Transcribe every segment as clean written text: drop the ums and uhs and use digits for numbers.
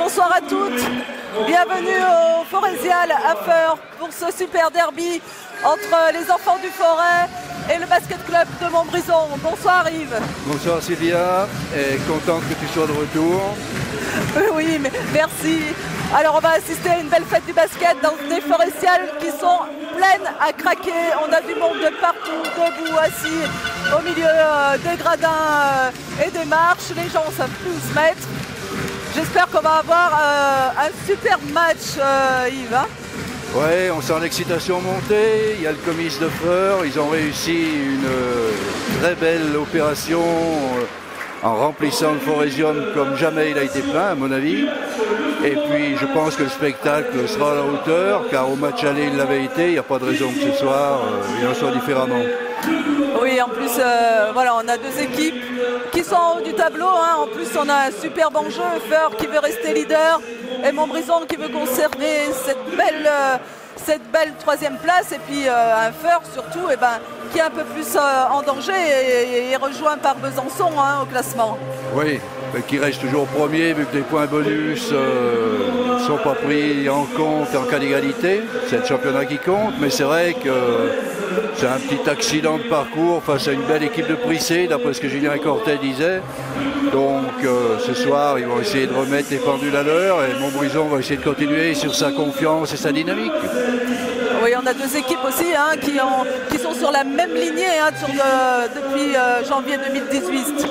bonsoir à toutes. Bienvenue au Forésial à Feurs pour ce super derby entre les enfants du Forêt et le basket club de Montbrison. Bonsoir Yves. Bonsoir Sylvia, et contente que tu sois de retour. Oui, merci. Alors on va assister à une belle fête du basket dans des Forésiales qui sont pleines à craquer. On a du monde de partout, debout, assis, au milieu des gradins et des marches. Les gens ne savent plus où se mettre. J'espère qu'on va avoir un super match, Yves. Hein. Ouais, on sent l'excitation monter. Il y a le comice de Feurs. Ils ont réussi une très belle opération en remplissant le Forésium comme jamais il a été plein, à mon avis. Et puis, je pense que le spectacle sera à la hauteur, car au match aller, il l'avait été. Il n'y a pas de raison que ce soir, il en soit différemment. Oui, en plus, voilà, on a deux équipes qui sont en haut du tableau. Hein. En plus, on a un superbe enjeu. Feurs qui veut rester leader et Montbrison qui veut conserver cette belle troisième place. Et puis, un Feurs surtout, qui est un peu plus en danger et rejoint par Besançon au classement. Oui, qui reste toujours premier vu que les points bonus ne sont pas pris en compte en cas d'égalité. C'est le championnat qui compte, mais c'est vrai que c'est un petit accident de parcours face à une belle équipe de Prissé, d'après ce que Julien Cortet disait. Donc ce soir, ils vont essayer de remettre les pendules à l'heure et Montbrison va essayer de continuer sur sa confiance et sa dynamique. Oui, on a deux équipes aussi qui sont sur la même lignée depuis janvier 2018.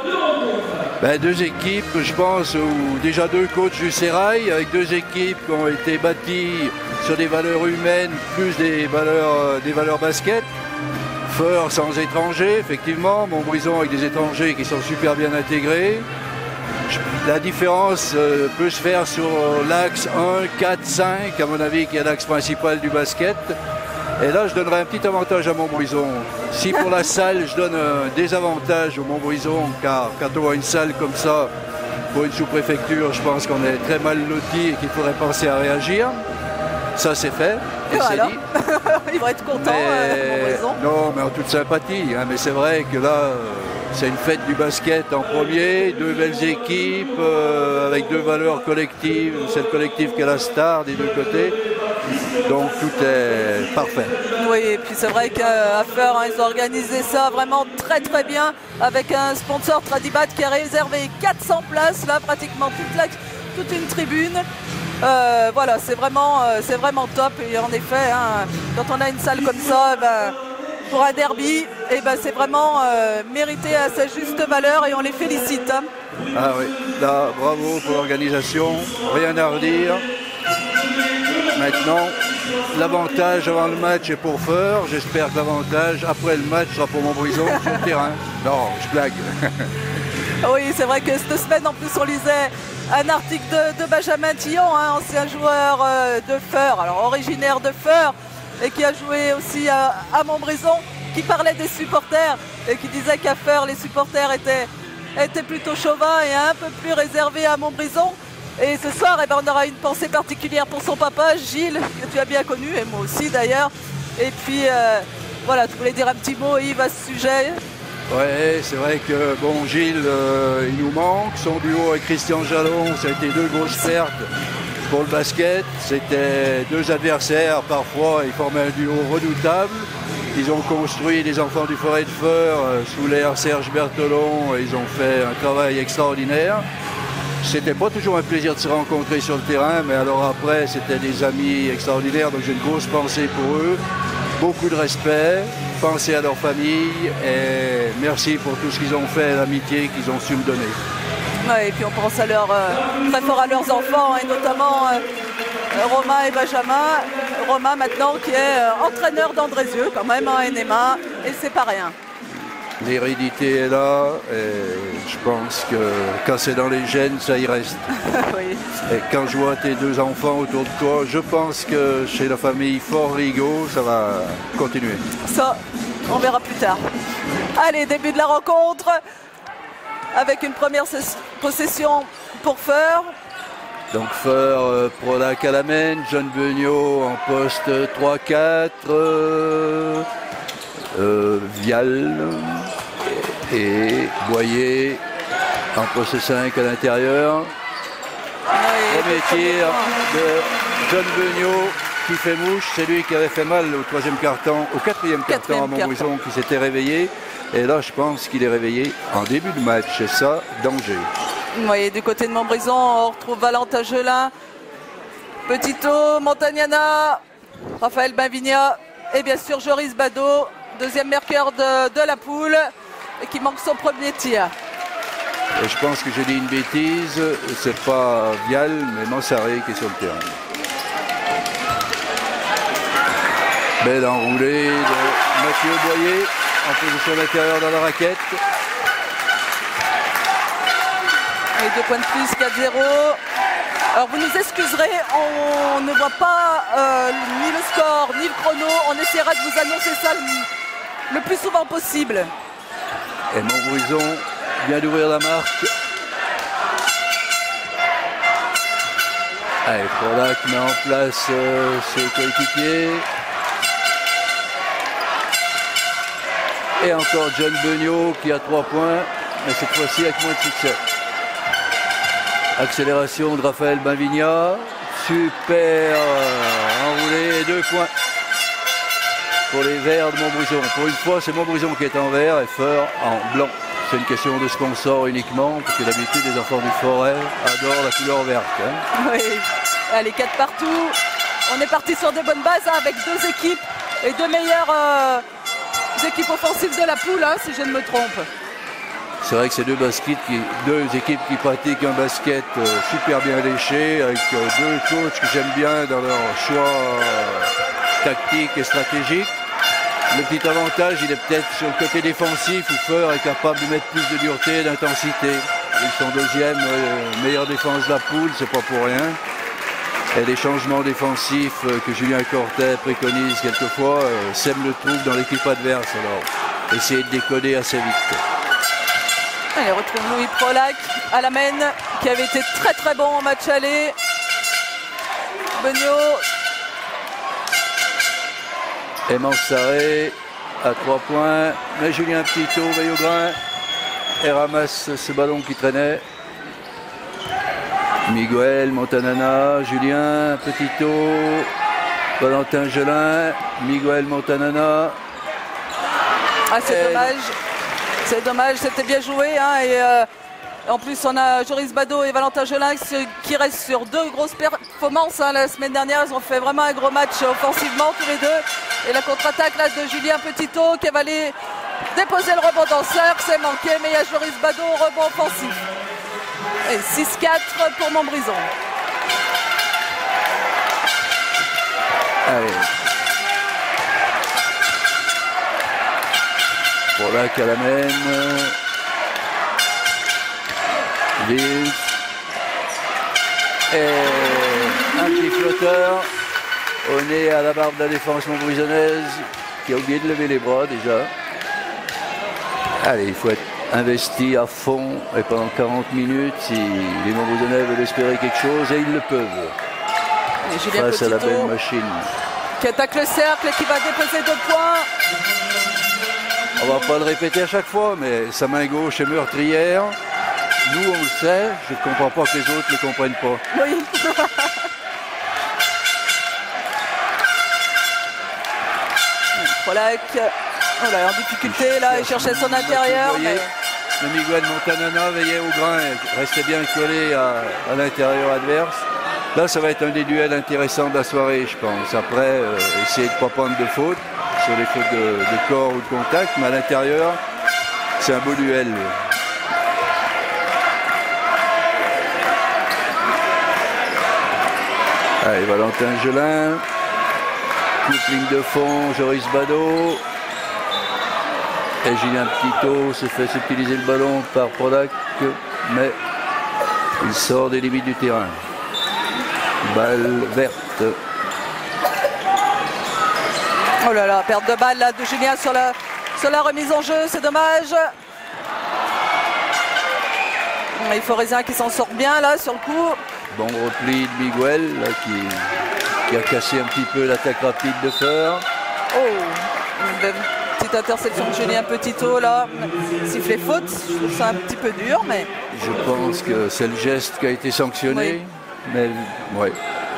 Deux équipes, je pense, ou déjà deux coachs du Sérail, avec deux équipes qui ont été bâties sur des valeurs humaines, plus des valeurs basket. Feurs sans étrangers, effectivement. Montbrison avec des étrangers qui sont super bien intégrés. La différence peut se faire sur l'axe 1, 4, 5, à mon avis, qui est l'axe principal du basket. Et là, je donnerais un petit avantage à Montbrison. Si pour la salle, je donne un désavantage au Montbrison, car quand on voit une salle comme ça, pour une sous-préfecture, je pense qu'on est très mal loti et qu'il faudrait penser à réagir. Ça, c'est fait. Et c'est dit. Ils vont être contents, Montbrison. Non, mais en toute sympathie. Mais c'est vrai que là, c'est une fête du basket en premier, deux belles équipes avec deux valeurs collectives. C'est le collectif qui est la star des deux côtés. Donc tout est parfait. Oui, et puis c'est vrai qu'à Feurs, ils ont organisé ça vraiment très très bien avec un sponsor Tradibat qui a réservé 400 places, là pratiquement toute une tribune. Voilà, c'est vraiment top. Et en effet, quand on a une salle comme ça, pour un derby, c'est vraiment mérité à sa juste valeur et on les félicite. Hein. Ah oui, là, bravo pour l'organisation, rien à redire. Maintenant, l'avantage avant le match est pour Feurs. J'espère que l'avantage après le match sera pour Montbrison sur le terrain. Non, je blague. Oui, c'est vrai que cette semaine, en plus, on lisait un article de Benjamin Tillon, ancien joueur de Feurs, alors originaire de Feurs, et qui a joué aussi à Montbrison, qui parlait des supporters et qui disait qu'à Feurs, les supporters étaient plutôt chauvins et un peu plus réservés à Montbrison. Et ce soir, on aura une pensée particulière pour son papa, Gilles, que tu as bien connu, et moi aussi d'ailleurs. Et puis, voilà, tu voulais dire un petit mot, Yves, à ce sujet? Ouais, c'est vrai que, Gilles, il nous manque. Son duo avec Christian Jalon, ça a été deux grosses pertes pour le basket. C'était deux adversaires, parfois, ils formaient un duo redoutable. Ils ont construit les enfants du Forêt de Feurs sous l'ère Serge Berthelon, et ils ont fait un travail extraordinaire. C'était pas toujours un plaisir de se rencontrer sur le terrain, mais alors après, c'était des amis extraordinaires, donc j'ai une grosse pensée pour eux. Beaucoup de respect, pensez à leur famille et merci pour tout ce qu'ils ont fait, l'amitié qu'ils ont su me donner. Ouais, et puis on pense très fort à leurs enfants, et notamment Romain et Benjamin. Romain maintenant qui est entraîneur d'Andrézieux quand même en NMA, et c'est pas rien. L'hérédité est là et je pense que quand c'est dans les gènes, ça y reste. Oui. Et quand je vois tes deux enfants autour de toi, je pense que chez la famille Fort-Rigaud, ça va continuer. Ça, on verra plus tard. Allez, début de la rencontre avec une première possession pour Feurs. Donc Feurs pour la Calamène, John Beugnot en poste 3-4. Vial et Boyer en poste 5 à l'intérieur. Oui, premier tir de John Beugnot qui fait mouche. C'est lui qui avait fait mal au quatrième carton à Montbrison qui s'était réveillé. Et là, je pense qu'il est réveillé en début de match. C'est ça, danger. Oui, du côté de Montbrison, on retrouve Valentin Gelin, Petitot, Montagnana, Raphaël Benvigna et bien sûr Joris Badeau, deuxième marqueur de la poule et qui manque son premier tir. Et je pense que j'ai dit une bêtise, c'est pas Vial, mais Mansaré qui est sur le terrain. Belle enroulée de Mathieu Boyer en position d'intérieur dans la raquette. Et 2 points de plus, 4-0. Alors vous nous excuserez, on ne voit pas ni le score, ni le chrono. On essaiera de vous annoncer ça le plus souvent possible. Et Montbrison vient d'ouvrir la marque. Allez, Polak met en place ses coéquipiers. Et encore John Beugnot qui a 3 points, mais cette fois-ci avec moins de succès. Accélération de Raphaël Benvigna. Super enroulé et 2 points pour les Verts de Montbrison. Pour une fois, c'est Montbrison qui est en vert et Feur en blanc. C'est une question de sponsor uniquement, parce que d'habitude, les enfants du Forêt adorent la couleur verte. Hein. Oui, allez, 4 partout. On est parti sur de bonnes bases hein, avec 2 équipes et 2 meilleures équipes offensives de la poule, hein, si je ne me trompe. C'est vrai que c'est 2 équipes qui pratiquent un basket super bien léché, avec 2 coachs que j'aime bien dans leur choix tactique et stratégique. Le petit avantage, il est peut-être sur le côté défensif où Feur est capable de mettre plus de dureté et d'intensité. Ils sont deuxième meilleure défense de la poule, c'est pas pour rien. Et les changements défensifs que Julien Cortet préconise quelquefois sèment le trouble dans l'équipe adverse. Alors, essayez de décoder assez vite. Allez, on retrouve Louis Prolac à la main, qui avait été très très bon en match aller. Beugnot. Et Mansaré à 3 points. Mais Julien Petitot veille au grain et ramasse ce ballon qui traînait. Miguel, Montanana, Julien Petitot, Valentin Gelin, Miguel Montanana. Ah, c'est dommage. C'est dommage, c'était bien joué. Hein, et en plus, on a Joris Badeau et Valentin Gelin qui restent sur 2 grosses performances. Hein. La semaine dernière, ils ont fait vraiment un gros match offensivement, tous les 2. Et la contre-attaque là, de Julien Petitot qui va aller déposer le rebond danseur. C'est manqué, mais il y a Joris Badeau au rebond offensif. Et 6-4 pour Montbrison. Allez. Pour la Calamène. Vils. Et un petit flotteur au nez à la barbe de la défense montbrisonnaise qui a oublié de lever les bras déjà. Allez, il faut être investi à fond et pendant 40 minutes si les Montbrisonnais veulent espérer quelque chose et ils le peuvent. Face à la belle machine. Qui attaque le cercle et qui va déposer 2 points. On va pas le répéter à chaque fois, mais sa main gauche est meurtrière. Nous, on le sait. Je ne comprends pas que les autres ne comprennent pas. Oui. Polak, oh là, en difficulté, là, il cherchait son intérieur. Mais... Le Miguel Montanana veillait au grain, restait bien collé à l'intérieur adverse. Là, ça va être un des duels intéressants de la soirée, je pense. Après, essayer de ne pas prendre de fautes, sur les fautes de corps ou de contact, mais à l'intérieur, c'est un beau duel. Allez, Valentin Gelin, ligne de fond, Joris Badeau. Et Julien Petitot se fait utiliser le ballon par Polak, mais il sort des limites du terrain. Balle verte. Oh là là, perte de balle là, de Julien sur la remise en jeu, c'est dommage. Il faut Forésien qui s'en sort bien là sur le coup. Bon repli de Miguel là, qui a cassé un petit peu l'attaque rapide de Feur. Oh, une petite interception de Julien Petitot là. Sifflet faute, je trouve ça un petit peu dur, mais... Je pense que c'est le geste qui a été sanctionné. Oui. mais ouais.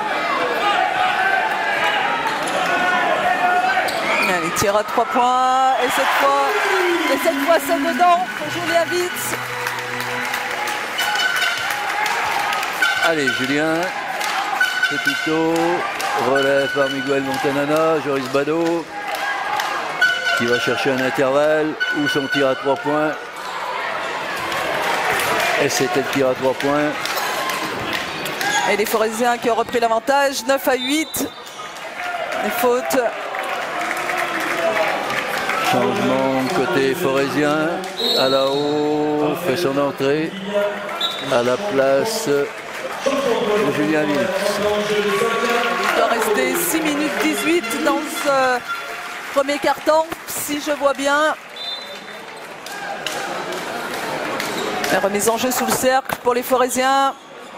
Allez, tire à 3 points. Et cette fois c'est dedans pour Julien Witz. Allez, Julien. Pepito. Relève par Miguel Montanana. Joris Bado. Qui va chercher un intervalle. Ou son tir à 3 points. Et c'était le tir à 3 points. Et les Forésiens qui ont repris l'avantage. 9-8. Les fautes. Changement côté forésien. Alao fait son entrée à la place de Julien Witz. Il doit rester 6 minutes 18 dans ce premier quart-temps, si je vois bien. La remise en jeu sous le cercle pour les Forésiens.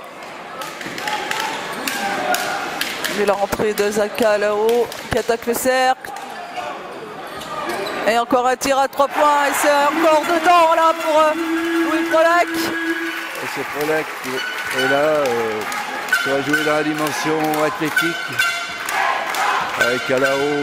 Et la rentrée de Zaka là-haut qui attaque le cercle. Et encore un tir à 3 points et c'est encore dedans là pour Louis Prolac. Et c'est Prolac qui est là, qui va jouer dans la dimension athlétique avec Alao.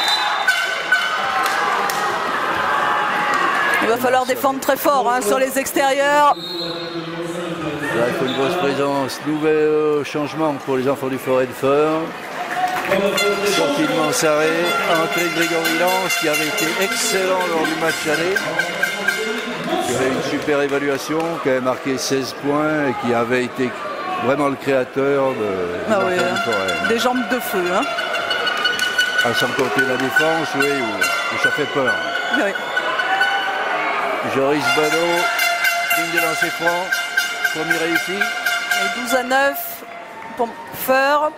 Il va falloir défendre très fort hein, sur les extérieurs. Là, il faut une grosse présence. Nouvel changement pour les enfants du Forêt de Feur. Sortie de Mansaré, entrée de Grégory Lance qui avait été excellent lors du match aller. Qui avait une super évaluation, qui avait marqué 16 points et qui avait été vraiment le créateur de Forêt. Des jambes de feu. Hein. Ah, sans compter la défense, oui, où ça fait peur. Oui. Joris Bado, ligne de lancer franc, premier réussi. Et 12-9 pour Feur.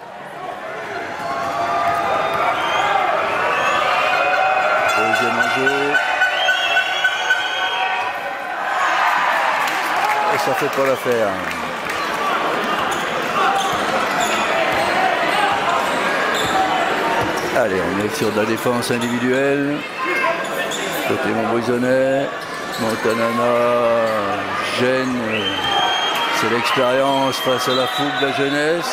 Deuxième en jeu. Et ça fait pas l'affaire. Allez, on est sur de la défense individuelle. Côté Montbrison, Montanana gêne. C'est l'expérience face à la fougue de la jeunesse.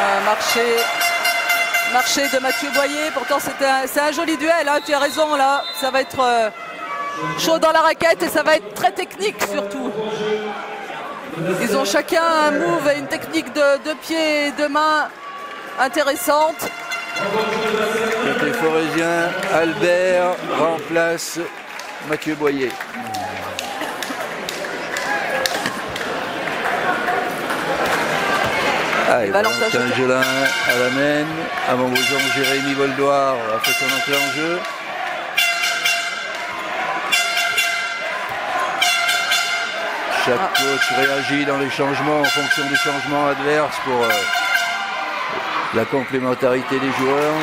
Marché de Mathieu Boyer, pourtant c'est un joli duel, hein, tu as raison là, ça va être chaud dans la raquette et ça va être très technique surtout. Ils ont chacun un move et une technique de pied et de main intéressante. Côté forésien, Albert remplace Mathieu Boyer. Allez, Valentin Gelin à la main. À Montbrison, Jérémy Voldoir a fait son entrée en jeu. Chaque coach réagit dans les changements en fonction des changements adverses pour la complémentarité des joueurs.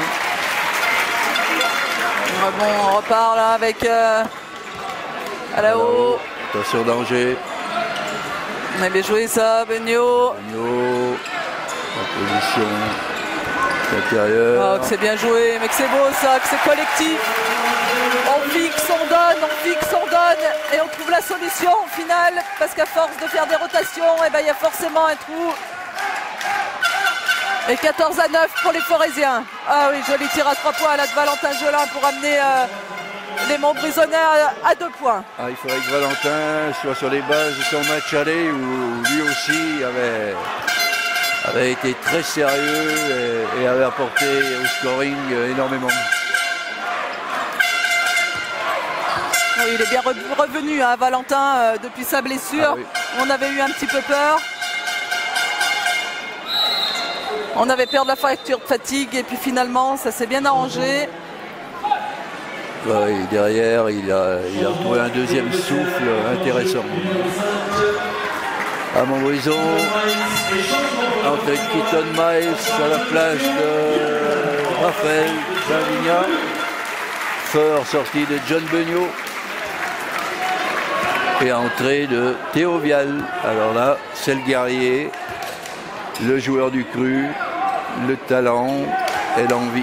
Bon, on repart là avec à la haut. Attention, danger. On a bien joué ça, Benio. En position intérieure. Oh, que c'est bien joué, mais que c'est beau ça, que c'est collectif. On fixe, on donne et on trouve la solution au final, parce qu'à force de faire des rotations, eh ben, il y a forcément un trou. Et 14-9 pour les Forésiens. Ah oui, joli tir à 3 points là de Valentin Gelin pour amener les Montbrisonnais à 2 points. Ah, il faudrait que Valentin soit sur les bases de son match aller où lui aussi avait été très sérieux et avait apporté au scoring énormément. Oui, il est bien revenu, hein, Valentin, depuis sa blessure. Ah, oui. On avait eu un petit peu peur. On avait peur de la fracture de fatigue et puis finalement, ça s'est bien arrangé. Oui, derrière, il a trouvé un deuxième souffle intéressant. À Montbrison, entrée de Keaton Miles à la place de Raphaël Benvigna. Fort sortie de John Benio. Et entrée de Théo Vial. Alors là, c'est le guerrier, le joueur du cru, le talent et l'envie.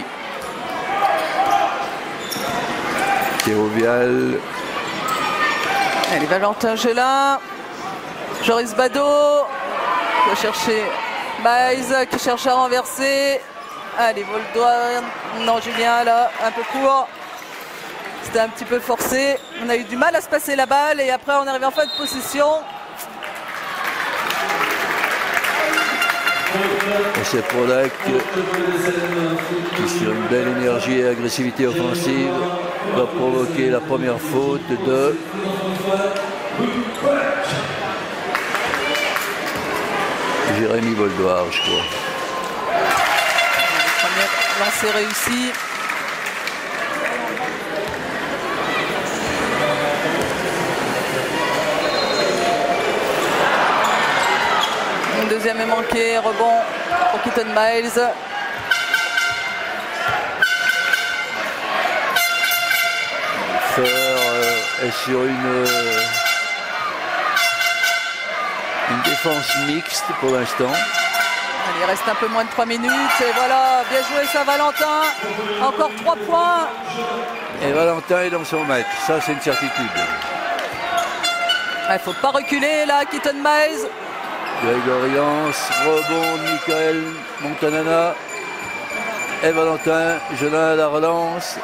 Théo Vial. Allez, Valentin Gelin. Joris Bado va chercher Miles qui cherche à renverser. Allez, Voldoir. Non, Julien là, un peu court. C'était un petit peu forcé. On a eu du mal à se passer la balle et après on est arrivé en fin de possession. Et c'est Prodac qui, sur une belle énergie et agressivité offensive, va provoquer la première faute de Jérémy Voldoir, je crois. Le premier lancer réussi. Une deuxième est manqué, rebond pour Keaton Miles. Feur est sur une défense mixte pour l'instant. Il reste un peu moins de 3 minutes et voilà, bien joué Saint-Valentin. Encore 3 points. Et Valentin est dans son match, ça c'est une certitude. Il ne faut pas reculer là, Keaton Miles. Grégory Lance, rebond de Michael Montanana. Et Valentin, Jonas à la relance.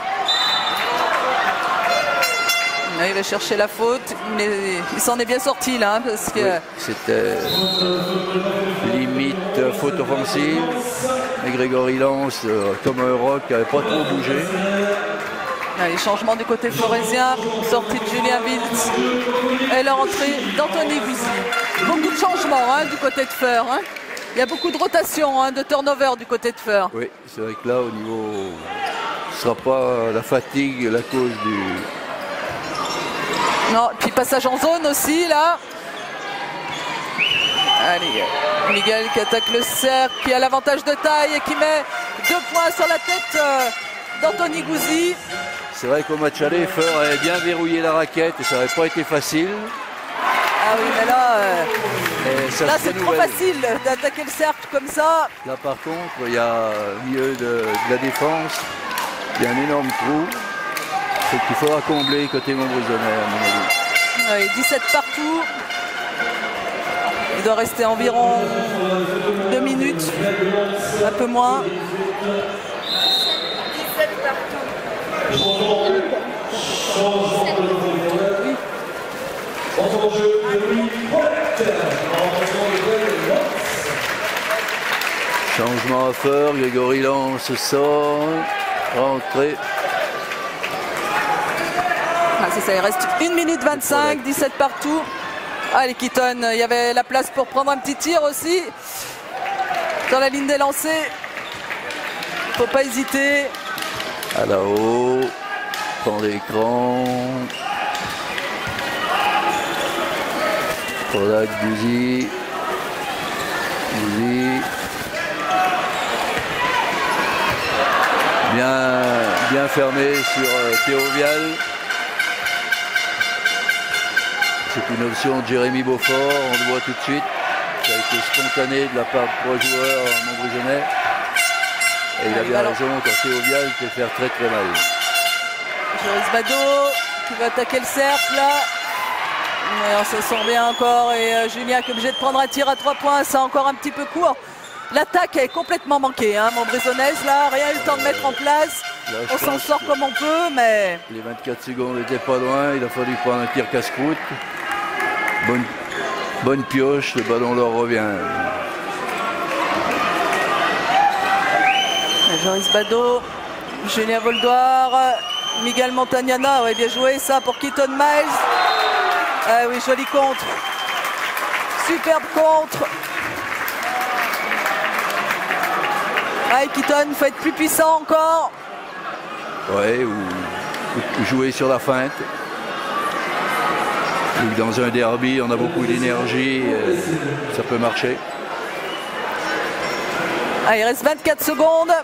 Là, il va chercher la faute, mais il s'en est bien sorti là, parce que... Oui, c'était limite faute offensive. Et Grégory Lance, comme un roc, n'avait pas trop bougé. Les changements du côté floresien, sortie de Julien Wiltz et la rentrée d'Anthony Gouzy. Beaucoup de changements du côté de Feur. Il y a beaucoup de rotation, de turnover du côté de Feur. Oui, c'est vrai que là, au niveau... Ce ne sera pas la fatigue, la cause du... Non, puis passage en zone aussi, là. Allez, Miguel qui attaque le cercle, qui a l'avantage de taille et qui met 2 points sur la tête d'Anthony Gouzy. C'est vrai qu'au match aller, Feur avait bien verrouillé la raquette et ça n'aurait pas été facile. Ah oui, mais là c'est trop facile d'attaquer le cercle comme ça. Là, par contre, il y a au milieu de la défense, il y a un énorme trou. C'est qu'il faudra combler côté Montbrison, à mon avis. Oui, 17 partout. Il doit rester environ 2 minutes, un peu moins. 17 partout. Changement à Feur, Grégory Lance sort, rentrée. C'est ça, il reste 1 minute 25, 17 partout. Allez, Keaton, il y avait la place pour prendre un petit tir aussi. Dans la ligne des lancers. Faut pas hésiter. À la haut, prend l'écran. Prodac, Gouzy. Gouzy. Bien fermé sur Théo Vial. C'est une option de Jérémy Beaufort, on le voit tout de suite. Ça a été spontané de la part de 3 joueurs montbrisonnais. Et il a bien raison quand Théo Vial peut faire très très mal. Joris Badeau qui va attaquer le cercle là. Mais on se sent bien encore et Julien qui est obligé de prendre un tir à 3 points, c'est encore un petit peu court. L'attaque est complètement manquée, Montbrisonnaise là, rien eu le temps de mettre en place. Là, on s'en sort comme on peut, mais... Les 24 secondes n'étaient pas loin, il a fallu prendre un tir casse-croûte. Bonne pioche, le ballon leur revient. Joris Badeau, Julien Voldoir, Miguel Montagnana, ouais, bien joué ça pour Keaton Miles. Ah oui, joli contre. Superbe contre. Ah, Keaton, il faut être plus puissant encore. Ouais, ou jouer sur la feinte. Dans un derby, on a beaucoup d'énergie, ça peut marcher. Ah, il reste 24 secondes.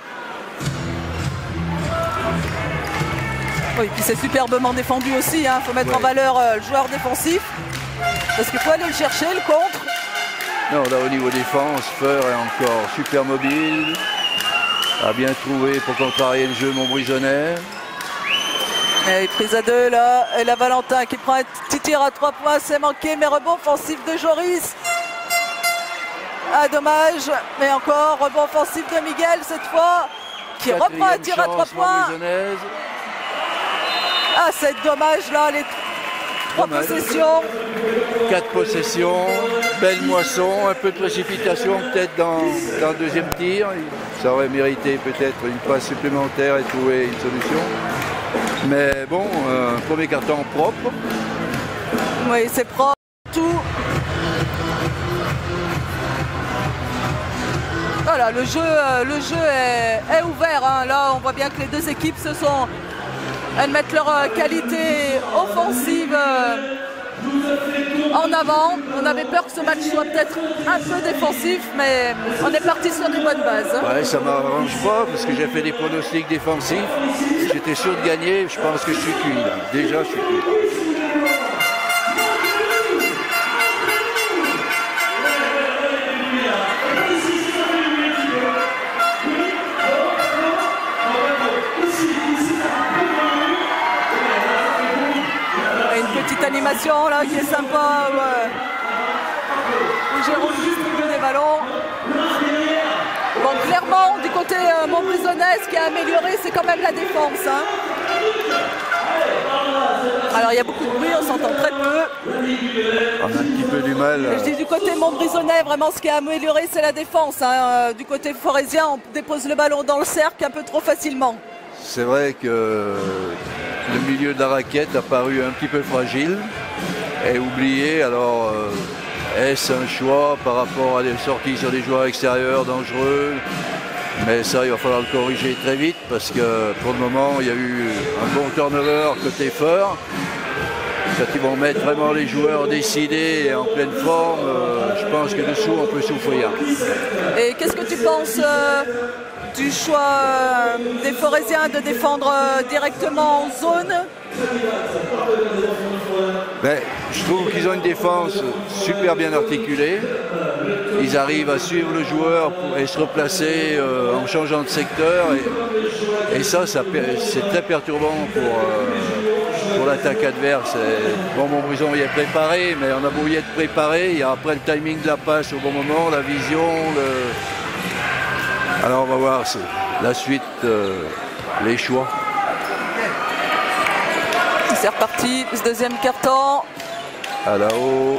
Oui, puis c'est superbement défendu aussi. Il faut mettre en valeur le joueur défensif. Parce qu'il faut aller le chercher, le contre. Non, là au niveau défense, Feur est encore super mobile. A bien trouvé pour contrarier le jeu montbrisonnais. Et prise à 2 là, et la Valentin qui prend un petit tir à 3 points, c'est manqué, mais rebond offensif de Joris. Ah, dommage, mais encore rebond offensif de Miguel cette fois, qui reprend un tir à 3 points. Ah, c'est dommage là, les 3 possessions. 4 possessions, belle moisson, un peu de précipitation peut-être dans le deuxième tir. Ça aurait mérité peut-être une passe supplémentaire et trouver une solution. Mais bon, premier carton propre. Oui, c'est propre, tout. Voilà, le jeu est ouvert. Hein. Là, on voit bien que les deux équipes elles mettent leur qualité offensive en avant. On avait peur que ce match soit peut-être un peu défensif, mais on est parti sur des bonnes bases. Ouais, ça m'arrange pas parce que j'ai fait des pronostics défensifs. J'étais sûr de gagner. Je pense que je suis cuit là. Déjà, je suis cuit. Animation là qui est sympa, où Jérôme distribue des ballons. Bon, clairement du côté Montbrison-Nez, ce qui a amélioré, c'est quand même la défense, hein. Alors il y a beaucoup de bruit, on s'entend très peu. On a un petit peu du mal. Je dis du côté Montbrison-Nez, vraiment ce qui a amélioré, c'est la défense, hein. Du côté forésien, on dépose le ballon dans le cercle un peu trop facilement. C'est vrai que le milieu de la raquette a paru un petit peu fragile et oublié. Alors, est-ce un choix par rapport à des sorties sur des joueurs extérieurs dangereux? Mais ça, il va falloir le corriger très vite parce que pour le moment, il y a eu un bon turnover côté fort. Quand ils vont mettre vraiment les joueurs décidés et en pleine forme, je pense que dessous, on peut souffrir. Et qu'est-ce que tu penses du choix des Forésiens de défendre directement en zone? Ben, je trouve qu'ils ont une défense super bien articulée. Ils arrivent à suivre le joueur et se replacer en changeant de secteur. Et ça c'est très perturbant pour l'attaque adverse. Bon, Montbrison y est préparé, mais on a beau y être préparé. Il y a après le timing de la passe au bon moment, la vision. Alors on va voir la suite, les choix. C'est reparti, ce deuxième carton. À la haut.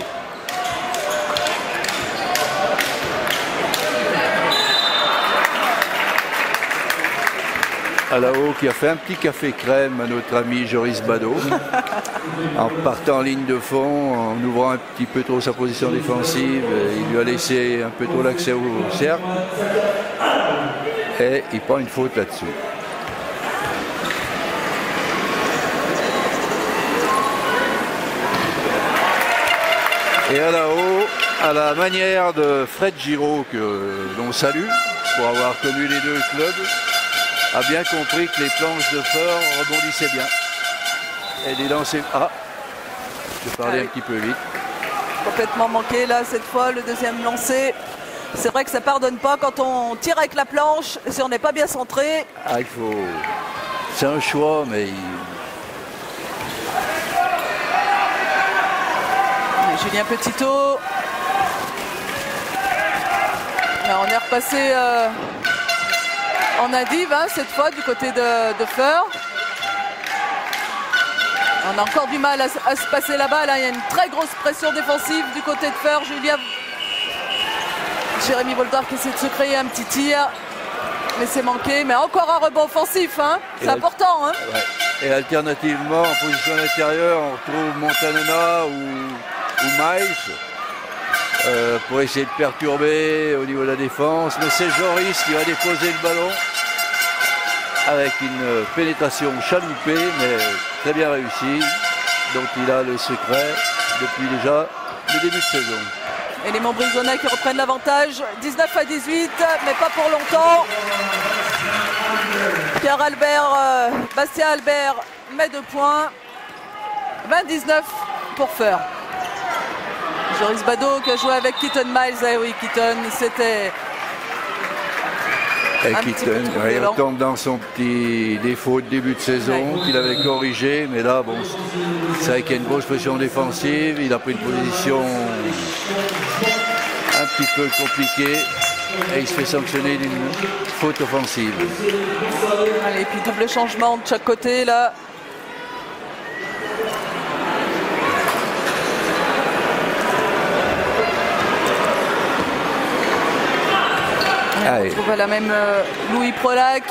À la haut qui a fait un petit café crème à notre ami Joris Badeau. En partant en ligne de fond, en ouvrant un petit peu trop sa position défensive, il lui a laissé un peu trop l'accès au cercle. Et il prend une faute là-dessus. Et à la haut, à la manière de Fred Giraud, que l'on salue, pour avoir connu les deux clubs, a bien compris que les planches de Feur rebondissaient bien. Et les lancers... Ah, je parlais un petit peu vite. Complètement manqué là cette fois, le deuxième lancé. C'est vrai que ça pardonne pas quand on tire avec la planche, si on n'est pas bien centré. Ah, il faut... C'est un choix, mais... Julien Petitot. Là, on est repassé en indive, hein, cette fois du côté de Feur. On a encore du mal à se passer là-bas. Là, il y a une très grosse pression défensive du côté de Feur. Jérémy Voldard qui essaie de se créer un petit tir, mais c'est manqué. Mais encore un rebond offensif, hein. C'est important. Hein. Ouais. Et alternativement, en position intérieure, on retrouve Montanana ou Miles pour essayer de perturber au niveau de la défense. Mais c'est Joris qui va déposer le ballon avec une pénétration chaloupée, mais très bien réussie. Donc il a le secret depuis déjà le début de saison. Et les Montbrisonnais qui reprennent l'avantage, 19 à 18, mais pas pour longtemps. Pierre Albert, Bastien Albert met 2 points. 20-19 pour Feur. Joris Badeau qui a joué avec Keaton Miles. Eh oui, Keaton, c'était... Et Keaton, il retombe dans son petit défaut de début de saison qu'il avait corrigé. Mais là, bon, c'est vrai qu'il y a une grosse pression défensive. Il a pris une position un petit peu compliqué et il se fait sanctionner d'une faute offensive. Allez, puis double changement de chaque côté là. On retrouve la même Louis Prolac.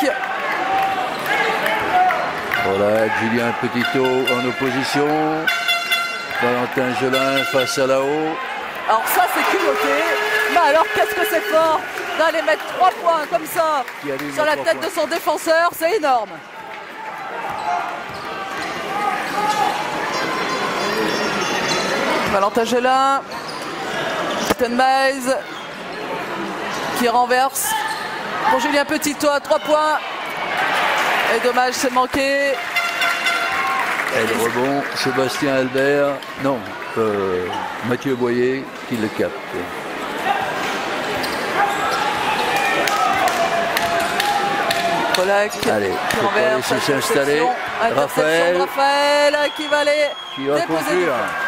Voilà, Julien Petitot en opposition. Valentin Gelin face à là-haut. Alors ça c'est culotté. Mais alors qu'est-ce que c'est fort d'aller mettre 3 points comme ça sur la tête de son défenseur, c'est énorme. Valentin Gelin. Stenmeis qui renverse pour Julien Petitot à 3 points. Et dommage, c'est manqué. Et le rebond, Sébastien Albert, non, Mathieu Boyer qui le capte. Polak qui renverse, s'installer. Raphaël qui va aller déposer.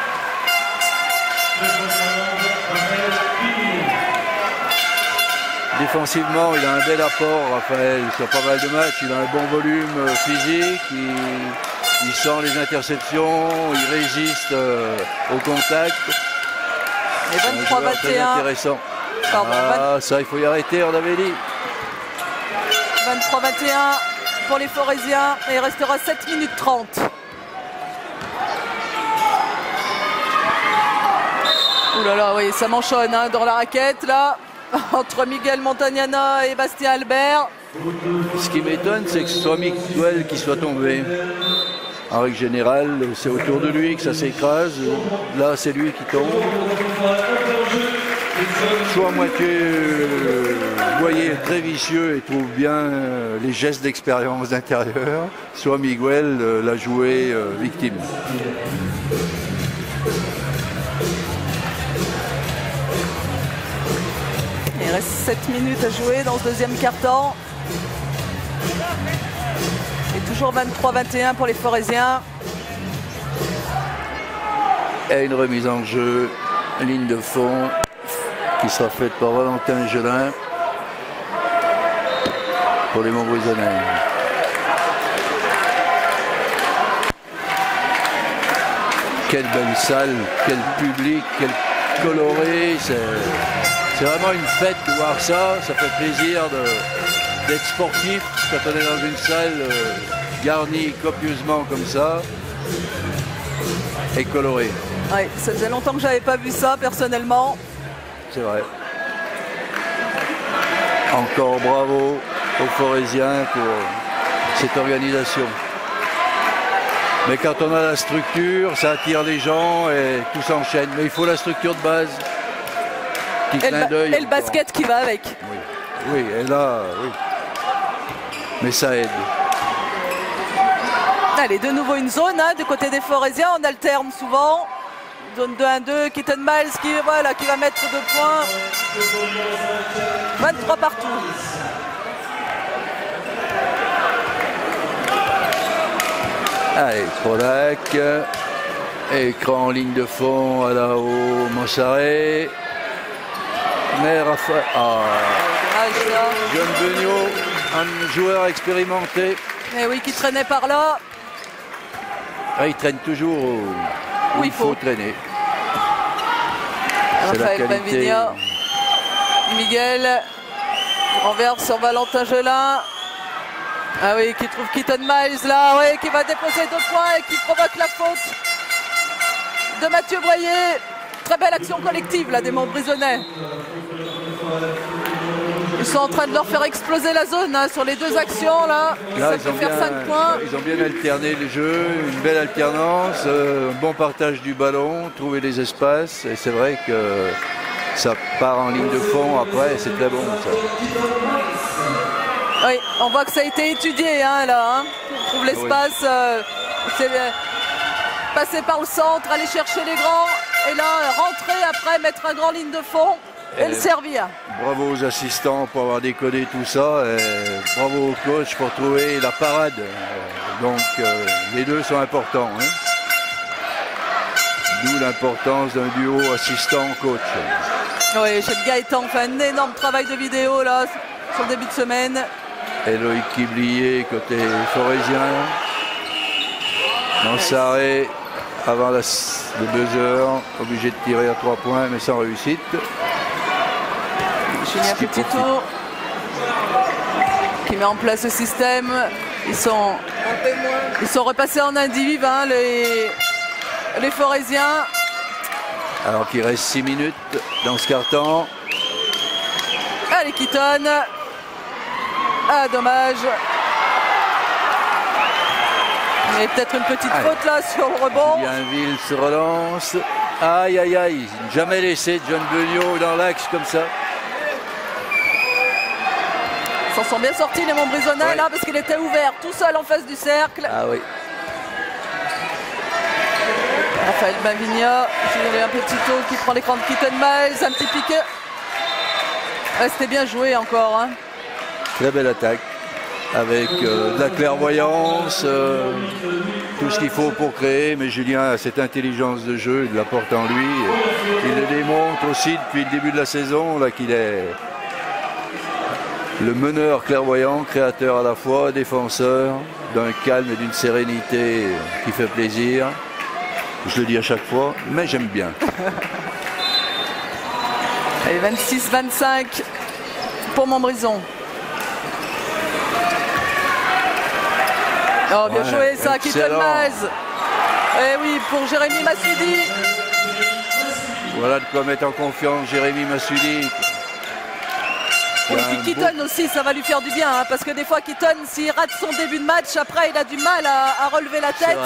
Défensivement, il a un bel apport, Raphaël, sur pas mal de matchs. Il a un bon volume physique, il sent les interceptions, il résiste au contact. Et 23-21. Intéressant. Ça, il faut y arrêter, on avait dit. 23-21 pour les Forésiens et il restera 7 minutes 30. Ouh là là, oui, ça m'enchaîne hein, dans la raquette là. Entre Miguel Montagnana et Bastien Albert. Ce qui m'étonne, c'est que ce soit Miguel qui soit tombé. En règle générale, c'est autour de lui que ça s'écrase. Là, c'est lui qui tombe. Soit Mathieu Boyer est très vicieux et trouve bien les gestes d'expérience d'intérieur, soit Miguel l'a joué victime. Il reste 7 minutes à jouer dans ce deuxième quart-temps. Et toujours 23-21 pour les Forésiens. Et une remise en jeu, ligne de fond, qui sera faite par Valentin Gelin pour les Montbrison. Quelle belle salle, quel public, quel coloré. C'est vraiment une fête de voir ça. Ça fait plaisir d'être sportif quand on est dans une salle garnie copieusement comme ça et colorée. Oui, ça faisait longtemps que j'avais pas vu ça personnellement. C'est vrai. Encore bravo aux Forésiens pour cette organisation. Mais quand on a la structure, ça attire les gens et tout s'enchaîne. Mais il faut la structure de base. Et le basket qui va avec. Oui, et là, oui. Mais ça aide. Allez, de nouveau une zone hein, du côté des Forésiens. On alterne souvent. Zone 2-1-2, Keaton Miles qui va mettre 2 points. 23 partout. Allez, Prolac. Écran en ligne de fond à la haut, Mansaré. Mais Raphaël. John Beugnot, un joueur expérimenté. Et oui, qui traînait par là. Il traîne toujours où il faut traîner. Raphaël Benvigna. Miguel renverse sur Valentin Gelin. Ah oui, qui trouve Keaton Miles là, oui, qui va déposer 2 points et qui provoque la faute de Mathieu Boyer. Très belle action collective là des Montbrisonnais. Ils sont en train de leur faire exploser la zone hein, sur les 2 actions là. Ça peut faire 5 points. Ils ont bien alterné les jeux, une belle alternance, un bon partage du ballon, trouver les espaces. Et c'est vrai que ça part en ligne de fond après, c'est très bon ça. Oui, on voit que ça a été étudié hein, là. Hein. On trouve l'espace, c'est passer par le centre, aller chercher les grands et là rentrer après, mettre un grand ligne de fond. Et le servir. Bravo aux assistants pour avoir décodé tout ça. Et bravo au coach pour trouver la parade. Donc les deux sont importants. Hein. D'où l'importance d'un duo assistant-coach. Oui, chez Gaëtan, on fait un énorme travail de vidéo là sur le début de semaine. Eloïc Kiblier côté forésien. Mansaré avant le 2 heures, obligé de tirer à 3 points mais sans réussite. Julien Petitto qui met en place le système. Ils sont repassés en individu, hein, les Forésiens. Alors qu'il reste 6 minutes dans ce carton. Allez, Keaton. Ah, dommage. Il y a peut-être une petite faute là sur le rebond. Bienville se relance. Aïe, aïe, aïe. Jamais laissé John Beugnot dans l'axe comme ça. Ils s'en sont bien sortis les Montbrisonnais là parce qu'il était ouvert tout seul en face du cercle. Ah oui. Raphaël Bavigna, Julien Petitto qui prend l'écran de Keaton Miles, un petit piqué. Ouais, c'était bien joué encore. Hein. Très belle attaque avec de la clairvoyance, tout ce qu'il faut pour créer. Mais Julien a cette intelligence de jeu, il la porte en lui. Il le démontre aussi depuis le début de la saison là qu'il est le meneur clairvoyant, créateur à la fois, défenseur, d'un calme et d'une sérénité qui fait plaisir. Je le dis à chaque fois, mais j'aime bien. Allez, 26-25 pour Montbrison. Oh, bien joué ça, Keaton Miles. Et oui, pour Jérémy Massoudi. Voilà de quoi mettre en confiance Jérémy Massoudi. Et puis Keaton aussi, ça va lui faire du bien, hein, parce que des fois Keaton, s'il rate son début de match, après il a du mal à relever la tête.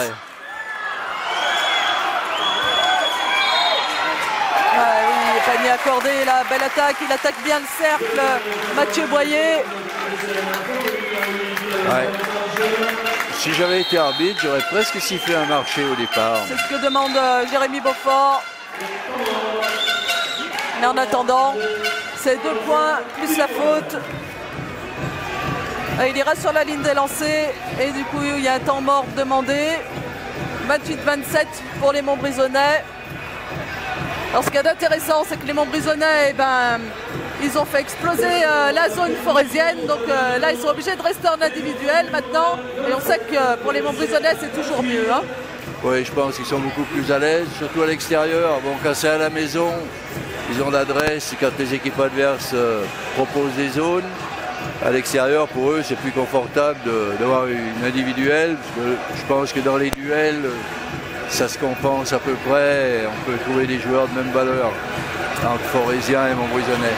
Oui, panier accordé, la belle attaque, il attaque bien le cercle, Mathieu Boyer. Ouais. Si j'avais été arbitre, j'aurais presque sifflé un marché au départ. C'est ce que demande Jérémy Beaufort. Mais en attendant, c'est 2 points plus la faute. Il ira sur la ligne des lancers et du coup il y a un temps mort demandé. 28-27 pour les Montbrisonnais. Alors ce qu'il y a d'intéressant, c'est que les Montbrisonnais, ils ont fait exploser la zone forésienne. Donc là, ils sont obligés de rester en individuel maintenant. Et on sait que pour les Montbrisonnais, c'est toujours mieux. Hein. Oui, je pense qu'ils sont beaucoup plus à l'aise, surtout à l'extérieur. Bon, quand c'est à la maison, ils ont l'adresse quand les équipes adverses proposent des zones. À l'extérieur, pour eux, c'est plus confortable d'avoir une individuelle. Parce que je pense que dans les duels, ça se compense à peu près. On peut trouver des joueurs de même valeur entre Forésiens et Montbrisonnais.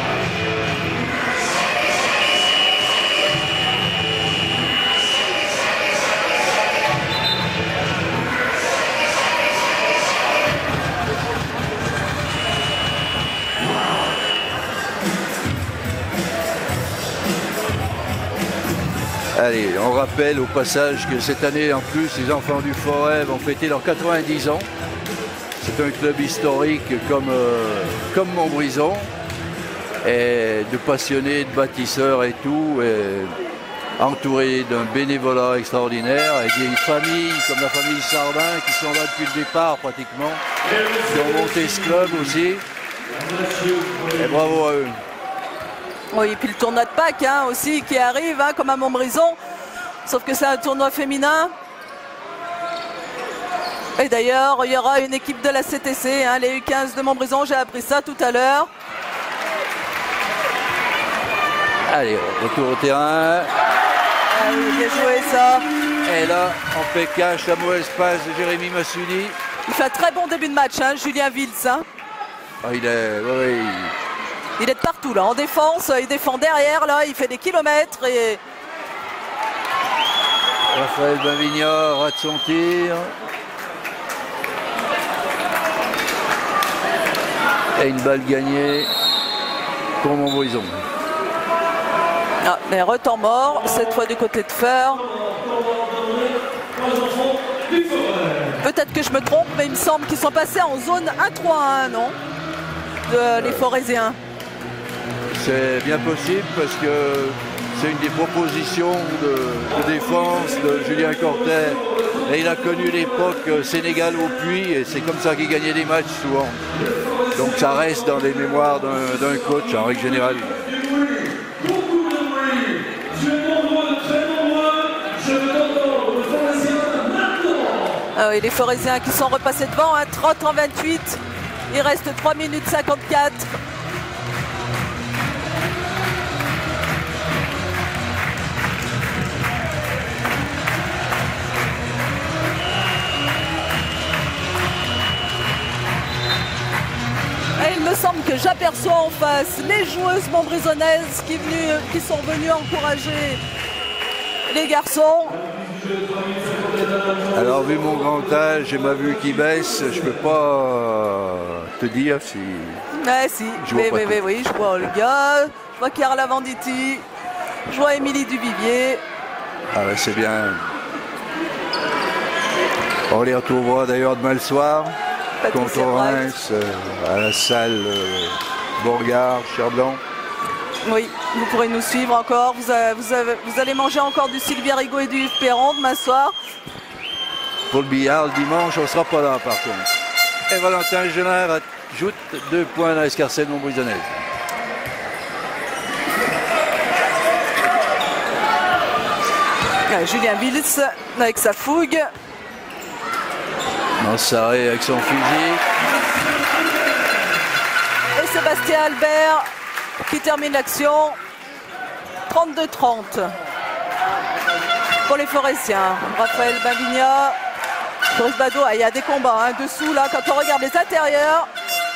Allez, on rappelle au passage que cette année, en plus, les enfants du Forêt vont fêter leurs 90 ans. C'est un club historique comme Montbrison, et de passionnés, de bâtisseurs et tout, et entouré d'un bénévolat extraordinaire, et des familles comme la famille Sardin qui sont là depuis le départ pratiquement, qui ont monté ce club aussi. Et bravo à eux. Oui, et puis le tournoi de Pâques aussi qui arrive, comme à Montbrison, sauf que c'est un tournoi féminin. Et d'ailleurs, il y aura une équipe de la CTC, les U15 de Montbrison, j'ai appris ça tout à l'heure. Allez, retour au terrain. Ah oui, bien joué ça. Et là, en PK, la mauvaise passe de Jérémy Massoudi. Il fait un très bon début de match, Julien Vils. Ah, il est... Oui. Il est de partout là, en défense, il défend derrière là, il fait des kilomètres et... Raphaël Bavigna rate son tir. Et une balle gagnée pour Montbrison. Ah, mais retemps mort, cette fois du côté de Feur. Peut-être que je me trompe, mais il me semble qu'ils sont passés en zone 1-3-1, non? Les Forésiens. C'est bien possible parce que c'est une des propositions de défense de Julien Cortet. Et il a connu l'époque Sénégal au puits et c'est comme ça qu'il gagnait des matchs souvent. Donc ça reste dans les mémoires d'un coach en règle générale. Ah oui, les Forésiens qui sont repassés devant, 30 en 28. Il reste 3 minutes 54. Et il me semble que j'aperçois en face les joueuses montbrisonnaises qui sont venues encourager les garçons. Alors vu mon grand âge et ma vue qui baisse, je peux pas te dire si... Si, oui, je vois Olga, je vois Carla Venditti, je vois Émilie Duvivier. Ah ben c'est bien. On les retrouvera d'ailleurs demain le soir contre Reims à la salle Bourgard, Cherblanc. Oui, vous pourrez nous suivre encore. Vous allez manger encore du Sylvia Rigaud et du Yves Perron demain soir. Pour le billard, le dimanche, on ne sera pas là par contre. Et Valentin Gelin ajoute 2 points dans l'escarcelle montbrisonnaise. Julien Vils avec sa fougue. Mansaré avec son physique. Et Sébastien Albert qui termine l'action. 32-30 pour les Forésiens. Raphaël Bavigna, Boris Bado. Il y a des combats dessous là quand on regarde les intérieurs.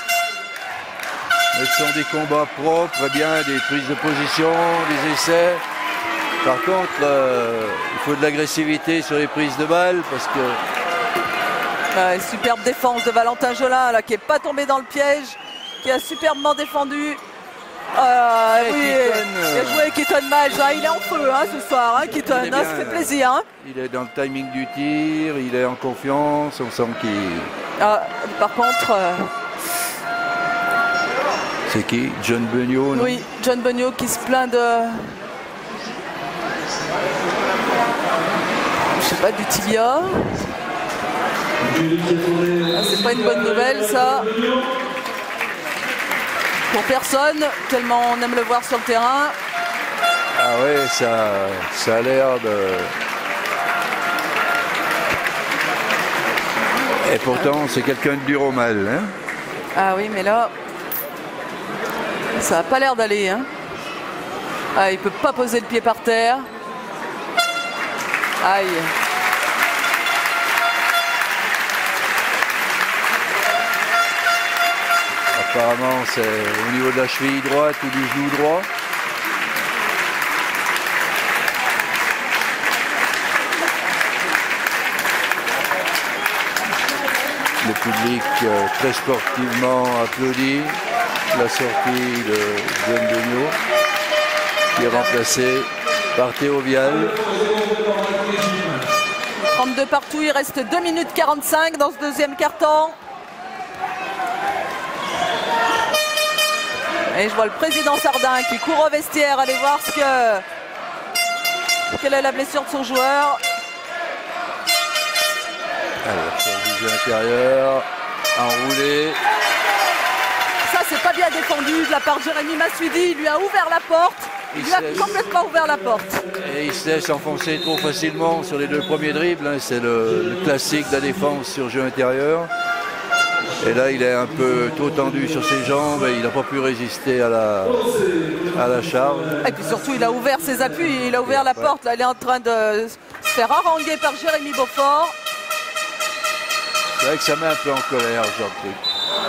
Ce sont des combats propres, bien des prises de position, des essais. Par contre, il faut de l'agressivité sur les prises de balles parce que... superbe défense de Valentin Gelin là, qui n'est pas tombé dans le piège, qui a superbement défendu. Il a joué Keaton Miles, il est en feu ce soir, Keaton, ça fait plaisir. Il est dans le timing du tir, il est en confiance, on sent qu'il... par contre... C'est qui? John Beugnot, non? Oui, John Beugnot qui se plaint de... Je sais pas, du tibia. C'est pas une bonne nouvelle ça. Pour personne, tellement on aime le voir sur le terrain. Ah ouais, ça a l'air de... Et pourtant, c'est quelqu'un de dur au mal. Ah oui, mais là, ça n'a pas l'air d'aller. Il peut pas poser le pied par terre. Aïe. Apparemment, c'est au niveau de la cheville droite ou du genou droit. Le public très sportivement applaudit la sortie de John Beugnot, qui est remplacé par Théo Vial. 32 partout, il reste 2 minutes 45 dans ce deuxième quart-temps. Et je vois le président Sardin qui court au vestiaire, aller voir quelle est la blessure de son joueur. Alors, sur le jeu intérieur, enroulé. Ça, c'est pas bien défendu de la part de Jérémy Massuidi. Il lui a ouvert la porte. Il lui a complètement ouvert la porte. Et il se laisse enfoncer trop facilement sur les 2 premiers dribbles. C'est le classique de la défense sur jeu intérieur. Et là, il est un peu trop tendu sur ses jambes et il n'a pas pu résister à la charge. Et puis surtout, il a ouvert ses appuis, il a ouvert la porte. Là, il est en train de se faire haranguer par Jérémy Beaufort. C'est vrai que ça met un peu en colère, ce genre de truc.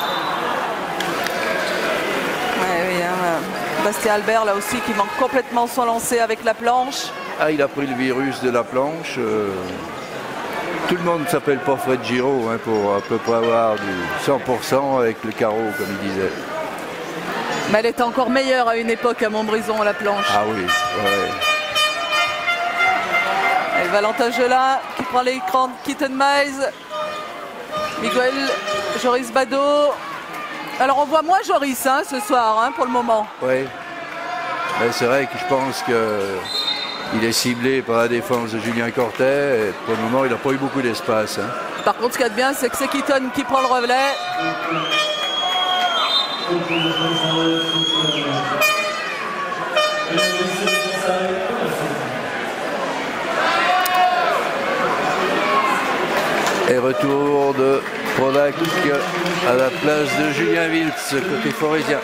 Bastien Albert, là aussi, qui manque complètement son lancer avec la planche. Il a pris le virus de la planche. Tout le monde ne s'appelle pas Fred Giraud pour à peu près avoir du 100% avec le carreau, comme il disait. Mais elle était encore meilleure à une époque à Montbrison, la planche. Ah oui, ouais. Et Valentin Gelin qui prend l'écran de Keaton Miles. Miguel Joris Bado. Alors on voit moins Joris ce soir pour le moment. Oui. C'est vrai que je pense qu'il est ciblé par la défense de Julien Cortet. Et pour le moment, il n'a pas eu beaucoup d'espace. Par contre, ce qu'il y a de bien, c'est que c'est Keaton qui prend le relais. Et retour de Prolac à la place de Julien Wiltz, côté forésien.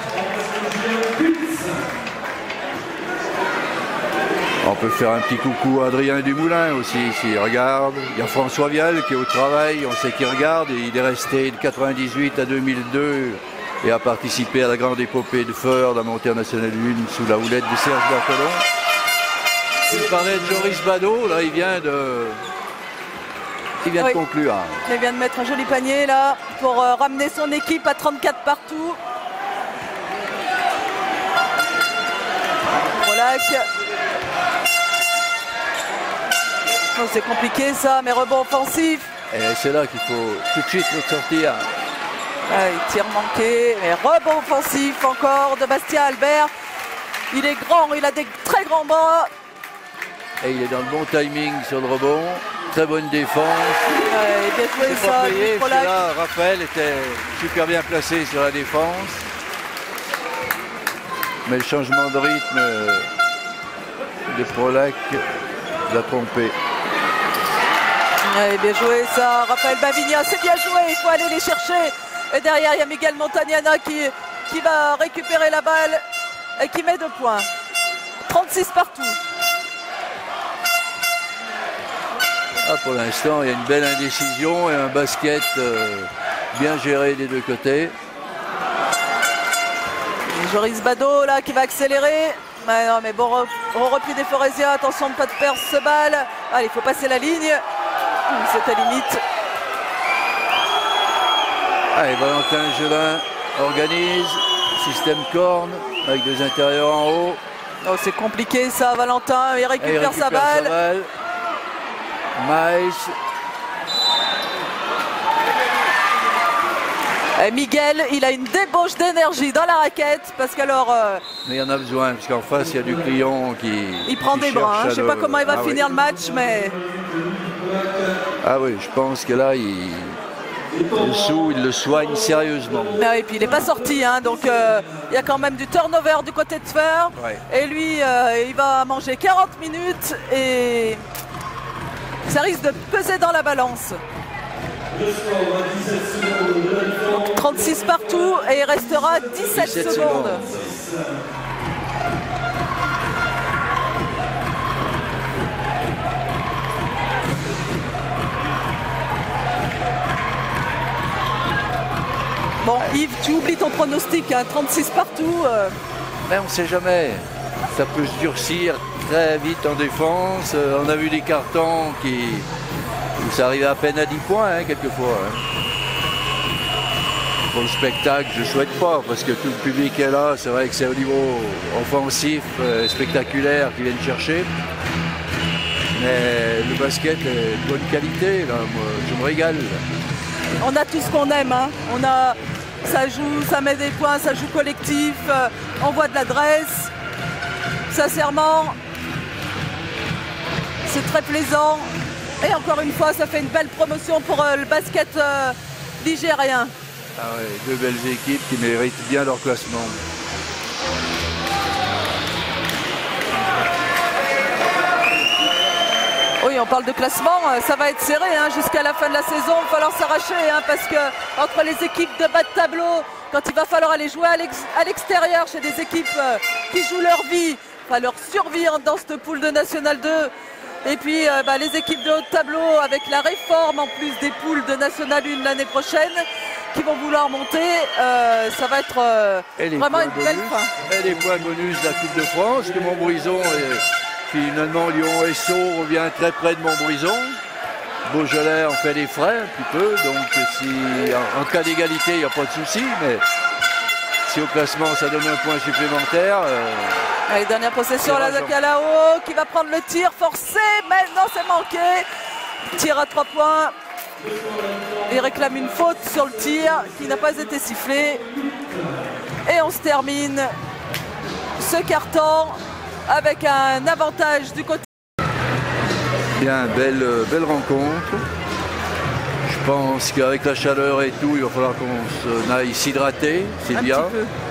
On peut faire un petit coucou à Adrien Dumoulin aussi, s'il regarde. Il y a François Vial qui est au travail, on sait qu'il regarde. Et il est resté de 98 à 2002 et a participé à la grande épopée de Feur, la montée en National 1 sous la houlette de Serge Berthelon. Il parlait de Joris Badeau, là il vient de conclure. Il vient de mettre un joli panier là pour ramener son équipe à 34 partout. Prolac. Oh, c'est compliqué ça, mais rebond offensif. Et c'est là qu'il faut tout de suite le sortir. Il tire manqué, mais rebond offensif encore de Bastien Albert. Il est grand, il a des très grands bras. Et il est dans le bon timing sur le rebond. Très bonne défense. Bien joué ça. Là, Raphaël était super bien placé sur la défense. Mais le changement de rythme de Prolac l'a trompé. Bien joué ça, Raphaël Bavigna, c'est bien joué, il faut aller les chercher. Et derrière, il y a Miguel Montagnana qui va récupérer la balle et qui met 2 points. 36 partout. Pour l'instant, il y a une belle indécision et un basket bien géré des deux côtés. Et Joris Badeau là qui va accélérer. Non, mais bon repli des Forésiens, attention de ne pas de perdre ce balle. Allez, il faut passer la ligne. C'est à limite. Allez, Valentin Gelin organise. Système corne avec 2 intérieurs en haut. Oh, c'est compliqué ça, Valentin. Il récupère sa balle. Maïs. Et Miguel, il a une débauche d'énergie dans la raquette parce qu'alors. Mais il y en a besoin parce qu'en face il y a du client qui prend des bras. Je ne sais pas comment il va finir le match, mais. Ah oui, je pense que là il le soigne sérieusement. Et puis il n'est pas sorti, hein, donc il y a quand même du turnover du côté de Feur. Ouais. Et lui, il va manger 40 minutes et ça risque de peser dans la balance. Donc 36 partout et il restera 17 secondes. Bon, Yves, tu oublies ton pronostic, hein, 36 partout. Mais on ne sait jamais. Ça peut se durcir très vite en défense. On a vu des cartons où ça arrivait à peine à 10 points, hein, quelquefois. Hein. Pour le spectacle, je ne souhaite pas, parce que tout le public est là. C'est vrai que c'est au niveau offensif, spectaculaire qu'ils viennent chercher. Mais le basket est de bonne qualité, là. Moi, je me régale. On a tout ce qu'on aime, hein. Ça joue, ça met des points, ça joue collectif, on voit de l'adresse. Sincèrement, c'est très plaisant. Et encore une fois, ça fait une belle promotion pour le basket ligérien. Ah ouais, 2 belles équipes qui méritent bien leur classement. Oui, on parle de classement, ça va être serré hein, jusqu'à la fin de la saison. Il va falloir s'arracher hein, parce que entre les équipes de bas de tableau, quand il va falloir aller jouer à l'extérieur chez des équipes qui jouent leur vie, enfin leur survie dans cette poule de National 2. Et puis les équipes de haut de tableau avec la réforme en plus des poules de National 1 l'année prochaine qui vont vouloir monter, ça va être vraiment une belle fin. Et les points bonus de la Coupe de France, que Montbrison finalement Lyon-SO revient très près de Montbrison. Beaujolais en fait des frais un petit peu, donc si en cas d'égalité il n'y a pas de souci, mais si au classement ça donne un point supplémentaire. Allez, dernière possession là de Calao qui va prendre le tir forcé, mais non c'est manqué. Tir à 3 points. Il réclame une faute sur le tir qui n'a pas été sifflé. Et on se termine ce carton avec un avantage du côté. Bien, belle rencontre. Je pense qu'avec la chaleur et tout, il va falloir qu'on aille s'hydrater, c'est bien.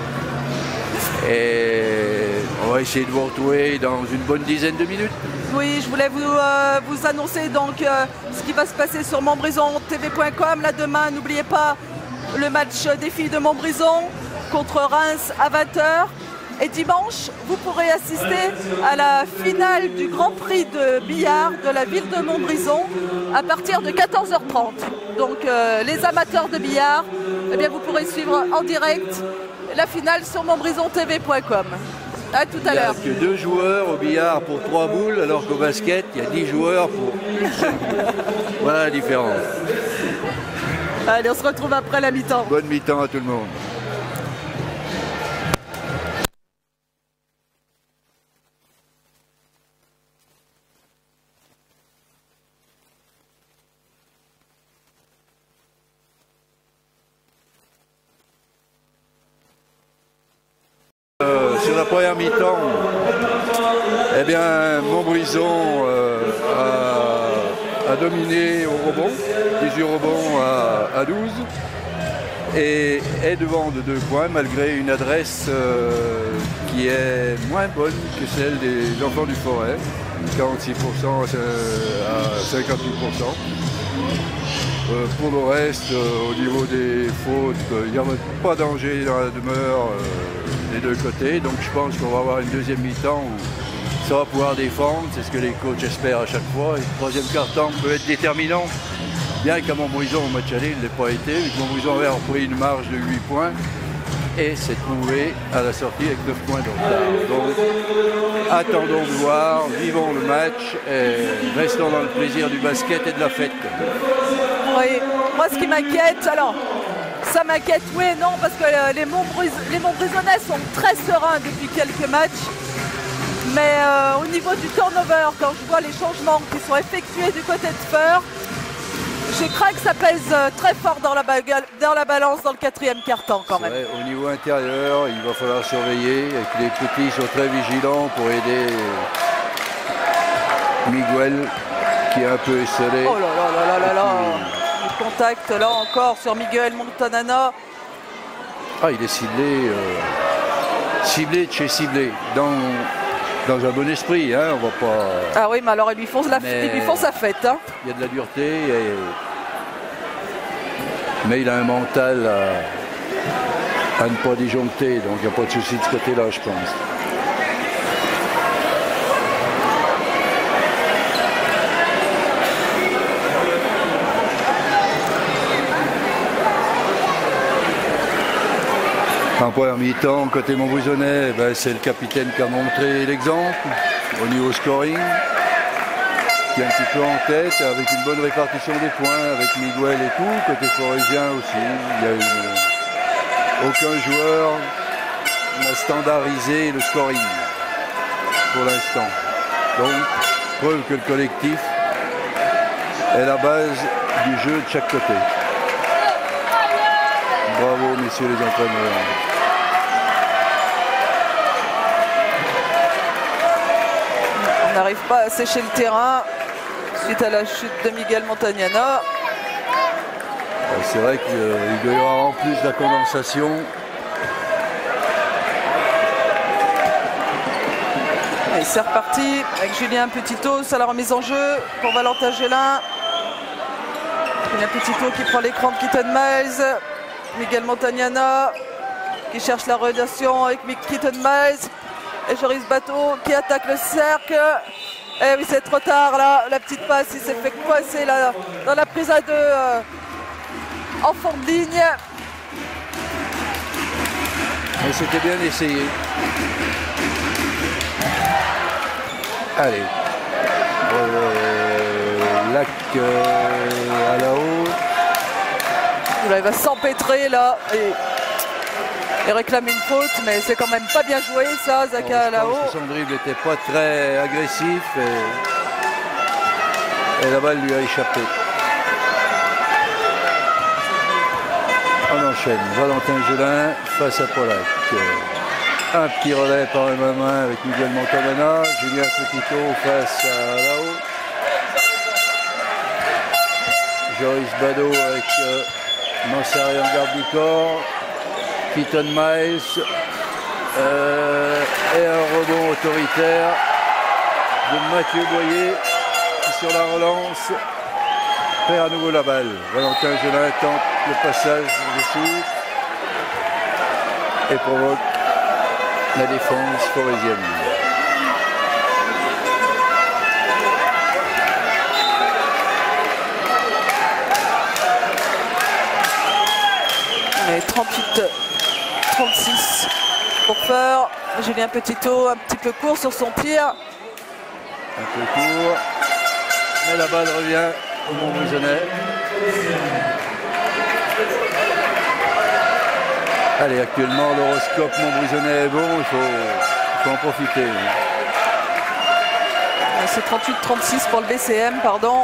Et on va essayer de vous retrouver dans une bonne dizaine de minutes. Oui, je voulais vous annoncer donc ce qui va se passer sur montbrison-tv.com. Là demain, n'oubliez pas le match des filles de Montbrison contre Reims à 20h. Et dimanche, vous pourrez assister à la finale du Grand Prix de billard de la ville de Montbrison à partir de 14h30. Donc les amateurs de billard, eh bien, vous pourrez suivre en direct la finale sur montbrison-tv.com. À tout à l'heure. Il n'y a que 2 joueurs au billard pour 3 boules, alors qu'au basket, il y a 10 joueurs pour une seule boule. Voilà la différence. Allez, on se retrouve après la mi-temps. Bonne mi-temps à tout le monde. Sur la première mi-temps, eh bien, Montbrison a dominé au rebond, 18 rebonds à 12, et est devant de 2 points malgré une adresse qui est moins bonne que celle des enfants du Forêt, 46% à 58%. Pour le reste, au niveau des fautes, il n'y a pas de danger dans la demeure des 2 côtés. Donc je pense qu'on va avoir une deuxième mi-temps où ça va pouvoir défendre. C'est ce que les coachs espèrent à chaque fois. Et le troisième quart-temps peut être déterminant. Bien qu'à Montbrison, au match aller, il ne l'ait pas été. Vu que Montbrison avait repris une marge de 8 points et s'est trouvé à la sortie avec 9 points de retard. Donc attendons de voir, vivons le match et restons dans le plaisir du basket et de la fête. Oui, moi ce qui m'inquiète, alors ça m'inquiète oui et non parce que les Montbrisonnais sont très sereins depuis quelques matchs. Mais au niveau du turnover, quand je vois les changements qui sont effectués du côté de Feur, je crains que ça pèse très fort dans la balance dans le 4e quart-temps quand même. Ouais, au niveau intérieur, il va falloir surveiller et que les petits soient très vigilants pour aider Miguel qui est un peu esselé. Oh là. Le contact là encore sur Miguel Montanana. Ah, il est ciblé de chez ciblé. Dans un bon esprit, hein, on va pas... Ah oui, mais alors ils lui font sa fête. Hein. Il y a de la dureté, mais il a un mental à ne pas disjoncter, donc il n'y a pas de souci de ce côté-là, je pense. En première mi-temps, côté Montbrisonnais, ben, c'est le capitaine qui a montré l'exemple au niveau scoring, qui est un petit peu en tête, avec une bonne répartition des points, avec Miguel et tout. Côté forésien aussi, il y a aucun joueur n'a standardisé le scoring pour l'instant. Donc, preuve que le collectif est la base du jeu de chaque côté. Bravo, messieurs les entraîneurs. On n'arrive pas à sécher le terrain suite à la chute de Miguel Montagnana. C'est vrai qu'il doit y avoir en plus de la condensation. Et c'est reparti avec Julien Petitot à la remise en jeu pour Valentin Gélin. Julien Petitot qui prend l'écran de Keaton Miles. Miguel Montagnana qui cherche la relation avec Keaton Miles. Et Joris Bateau qui attaque le cercle. Et oui, c'est trop tard là. La petite passe, il s'est fait coincer là, dans la prise à 2 en fond de ligne. Mais c'était bien essayé. Allez. Lac à la haut. Il va s'empêtrer là et réclame une faute, mais c'est quand même pas bien joué ça, Zaka là-haut. Son dribble n'était pas très agressif et la balle lui a échappé. On enchaîne. Valentin Gélin face à Pollack. Un petit relais par la main avec Miguel Montanana. Julien Petitot face à là-haut. Joris Bado avec Mansaré en garde du corps. Keaton Miles. Et un rebond autoritaire de Mathieu Boyer qui sur la relance perd à nouveau la balle. Valentin Gelin tente le passage dessus et provoque la défense forésienne. Et 38-36 pour Feur. Julien Petitot un petit peu court sur son tir. Un peu court, mais la balle revient au Montbrison. Allez, actuellement l'horoscope Montbrison est bon, il faut en profiter. C'est 38-36 pour le BCM, pardon.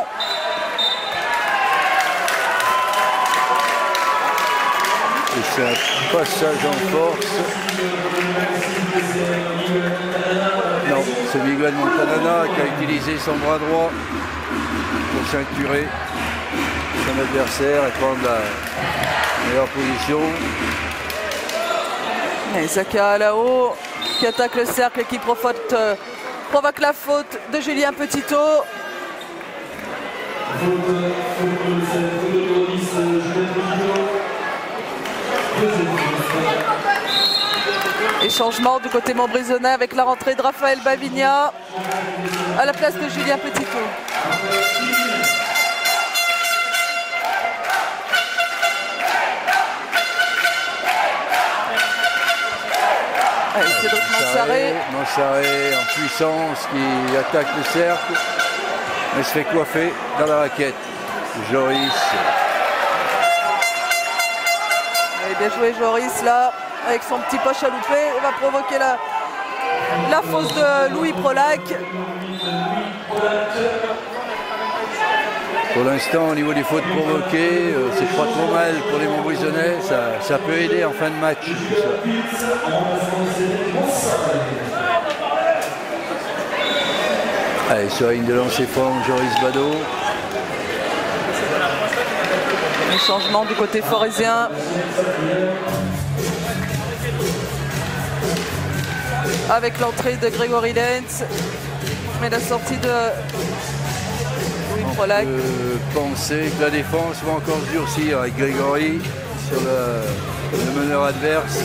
Et c'est un passage en force. Non, c'est Miguel Montanana qui a utilisé son bras droit pour ceinturer son adversaire et prendre la meilleure position. Et Zaka là-haut qui attaque le cercle et qui provoque la faute de Julien Petitot. Et changement du côté montbrisonnais avec la rentrée de Raphaël Bavigna à la place de Julien Petitot. Allez, Cédric Mansaré en puissance qui attaque le cercle, mais se fait coiffer dans la raquette. Joris. Allez, bien joué Joris là, avec son petit poche à louper. Il va provoquer la fausse de Louis Prolac. Pour l'instant, au niveau des fautes provoquées, c'est pas trop mal pour les Montbrisonnais. Ça peut aider en fin de match. Tout ça. Allez, sur la ligne de lancer franc, Joris Bado. Un changement du côté forésien. Avec l'entrée de Grégory Lenz. Mais la sortie de Louis Prolac. On peut penser que la défense va encore se durcir avec Grégory sur le meneur adverse.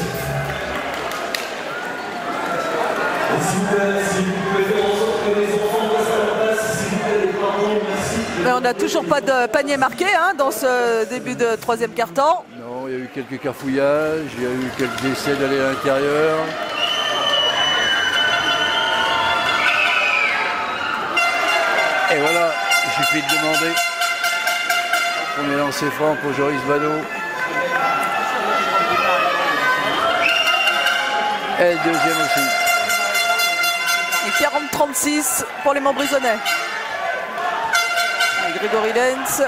Mais on n'a toujours pas de panier marqué dans ce début de troisième quart-temps. Non, il y a eu quelques cafouillages, il y a eu quelques essais d'aller à l'intérieur. Et voilà, il suffit de demander. Premier lancé franc pour Joris Bado. Et le deuxième aussi. Et 40-36 pour les Montbrisonnais. Et Grégory Lenz.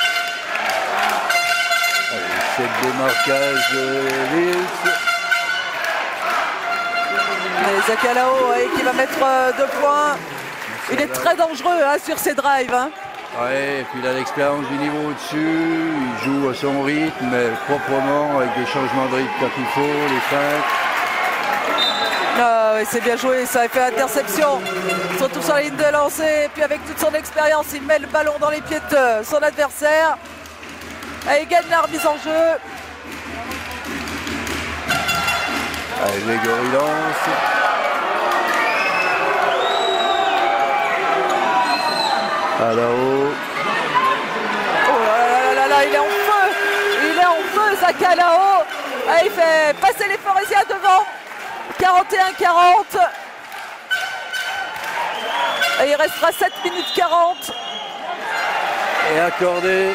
C'est le démarquage de Wills. Et Zakalao qui va mettre 2 points. Il est très dangereux sur ses drives. Ouais, et puis il a l'expérience du niveau au-dessus. Il joue à son rythme, mais proprement, avec des changements de rythme quand il faut, les feintes. C'est bien joué, ça a fait interception, surtout sur la ligne de lancer. Et puis avec toute son expérience, il met le ballon dans les pieds de son adversaire. Et il gagne la remise en jeu. Allez, Grégory lance. À là-haut. Oh là là, il est en feu. Il est en feu, Zakalao. Il fait passer les Forésiens devant. 41-40. Et il restera 7 minutes 40. Et accordé.